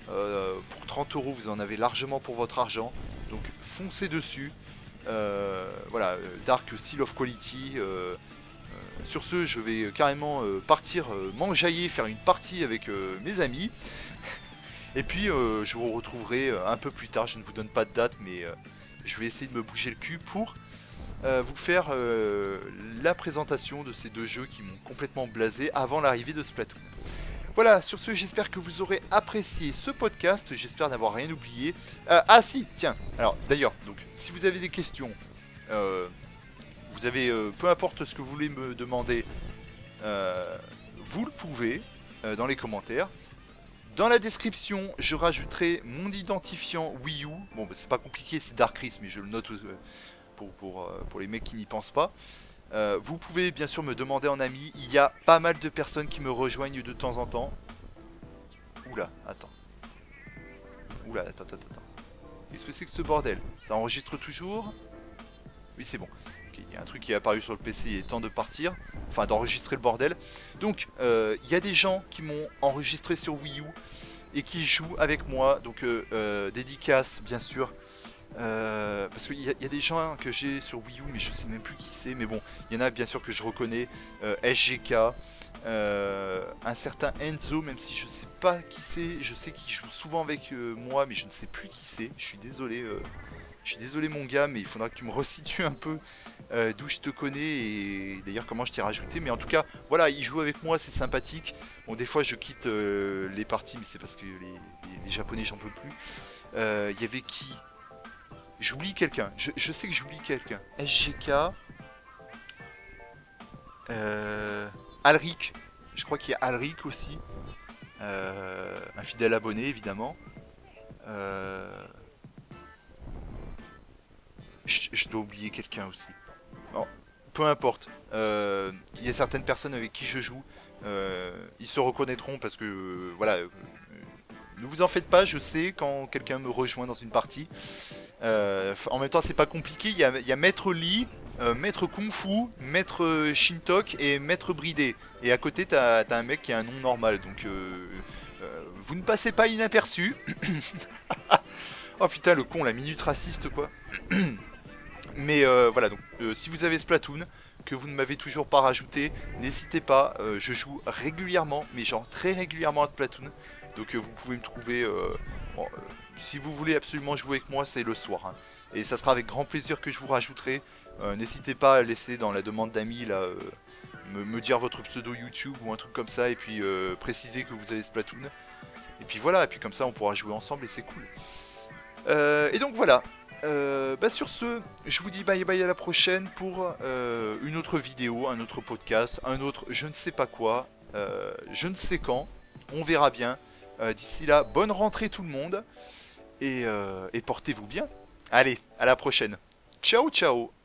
Euh, pour trente euros, vous en avez largement pour votre argent. Donc foncez dessus. Euh, voilà, euh, Dark Seal of Quality. Euh, euh, sur ce, je vais carrément euh, partir euh, m'enjailler, faire une partie avec euh, mes amis. Et puis euh, je vous retrouverai euh, un peu plus tard. Je ne vous donne pas de date, mais euh, je vais essayer de me bouger le cul pour euh, vous faire euh, la présentation de ces deux jeux qui m'ont complètement blasé avant l'arrivée de Splatoon. Voilà, sur ce, j'espère que vous aurez apprécié ce podcast, j'espère n'avoir rien oublié. Euh, ah si, tiens, alors d'ailleurs, donc si vous avez des questions, euh, vous avez, euh, peu importe ce que vous voulez me demander, euh, vous le pouvez euh, dans les commentaires. Dans la description, je rajouterai mon identifiant Wii U. Bon, bah, c'est pas compliqué, c'est Darkris, mais je le note euh, pour, pour, euh, pour les mecs qui n'y pensent pas. Euh, vous pouvez bien sûr me demander en ami, il y a pas mal de personnes qui me rejoignent de temps en temps. Oula, attends. Oula, attends, attends, attends. Qu'est-ce que c'est que ce bordel? Ça enregistre toujours? Oui, c'est bon. Okay, il y a un truc qui est apparu sur le P C, il est temps de partir. Enfin, d'enregistrer le bordel. Donc, euh, il y a des gens qui m'ont enregistré sur Wii U et qui jouent avec moi. Donc, euh, euh, dédicace, bien sûr. Euh, parce qu'il y, y a des gens que j'ai sur Wii U mais je sais même plus qui c'est, mais bon, il y en a bien sûr que je reconnais, euh, S G K, euh, un certain Enzo, même si je sais pas qui c'est, je sais qu'il joue souvent avec euh, moi mais je ne sais plus qui c'est, je suis désolé, euh, je suis désolé mon gars, mais il faudra que tu me resitues un peu euh, d'où je te connais et d'ailleurs comment je t'ai rajouté, mais en tout cas, voilà, il joue avec moi, c'est sympathique. Bon, des fois je quitte euh, les parties, mais c'est parce que les, les, les japonais j'en peux plus. Il euh, y avait qui? J'oublie quelqu'un, je, je sais que j'oublie quelqu'un. S G K. Euh, Alric. Je crois qu'il y a Alric aussi. Euh, un fidèle abonné évidemment. Euh, je, je dois oublier quelqu'un aussi. Bon, peu importe. Euh, il y a certaines personnes avec qui je joue. Euh, ils se reconnaîtront parce que euh, voilà. Euh, ne vous en faites pas, je sais quand quelqu'un me rejoint dans une partie. Euh, en même temps, c'est pas compliqué. Il y a, il y a Maître Lee, euh, Maître Kung Fu, Maître Shintok et Maître Bridé. Et à côté, t'as as un mec qui a un nom normal. Donc, euh, euh, vous ne passez pas inaperçu. Oh putain, le con, la minute raciste, quoi. Mais euh, voilà, donc, euh, si vous avez Splatoon, que vous ne m'avez toujours pas rajouté, n'hésitez pas. Euh, je joue régulièrement, mais genre très régulièrement à Splatoon. Donc euh, vous pouvez me trouver, euh, bon, euh, si vous voulez absolument jouer avec moi, c'est le soir. Hein. Et ça sera avec grand plaisir que je vous rajouterai. Euh, N'hésitez pas à laisser dans la demande d'amis là, euh, me, me dire votre pseudo YouTube ou un truc comme ça. Et puis euh, préciser que vous avez Splatoon. Et puis voilà, et puis comme ça on pourra jouer ensemble et c'est cool. Euh, et donc voilà. Euh, bah sur ce, je vous dis bye bye à la prochaine pour euh, une autre vidéo, un autre podcast, un autre je ne sais pas quoi, euh, je ne sais quand, on verra bien. Euh, D'ici là, bonne rentrée tout le monde et, euh, et portez-vous bien. Allez, à la prochaine. Ciao, ciao.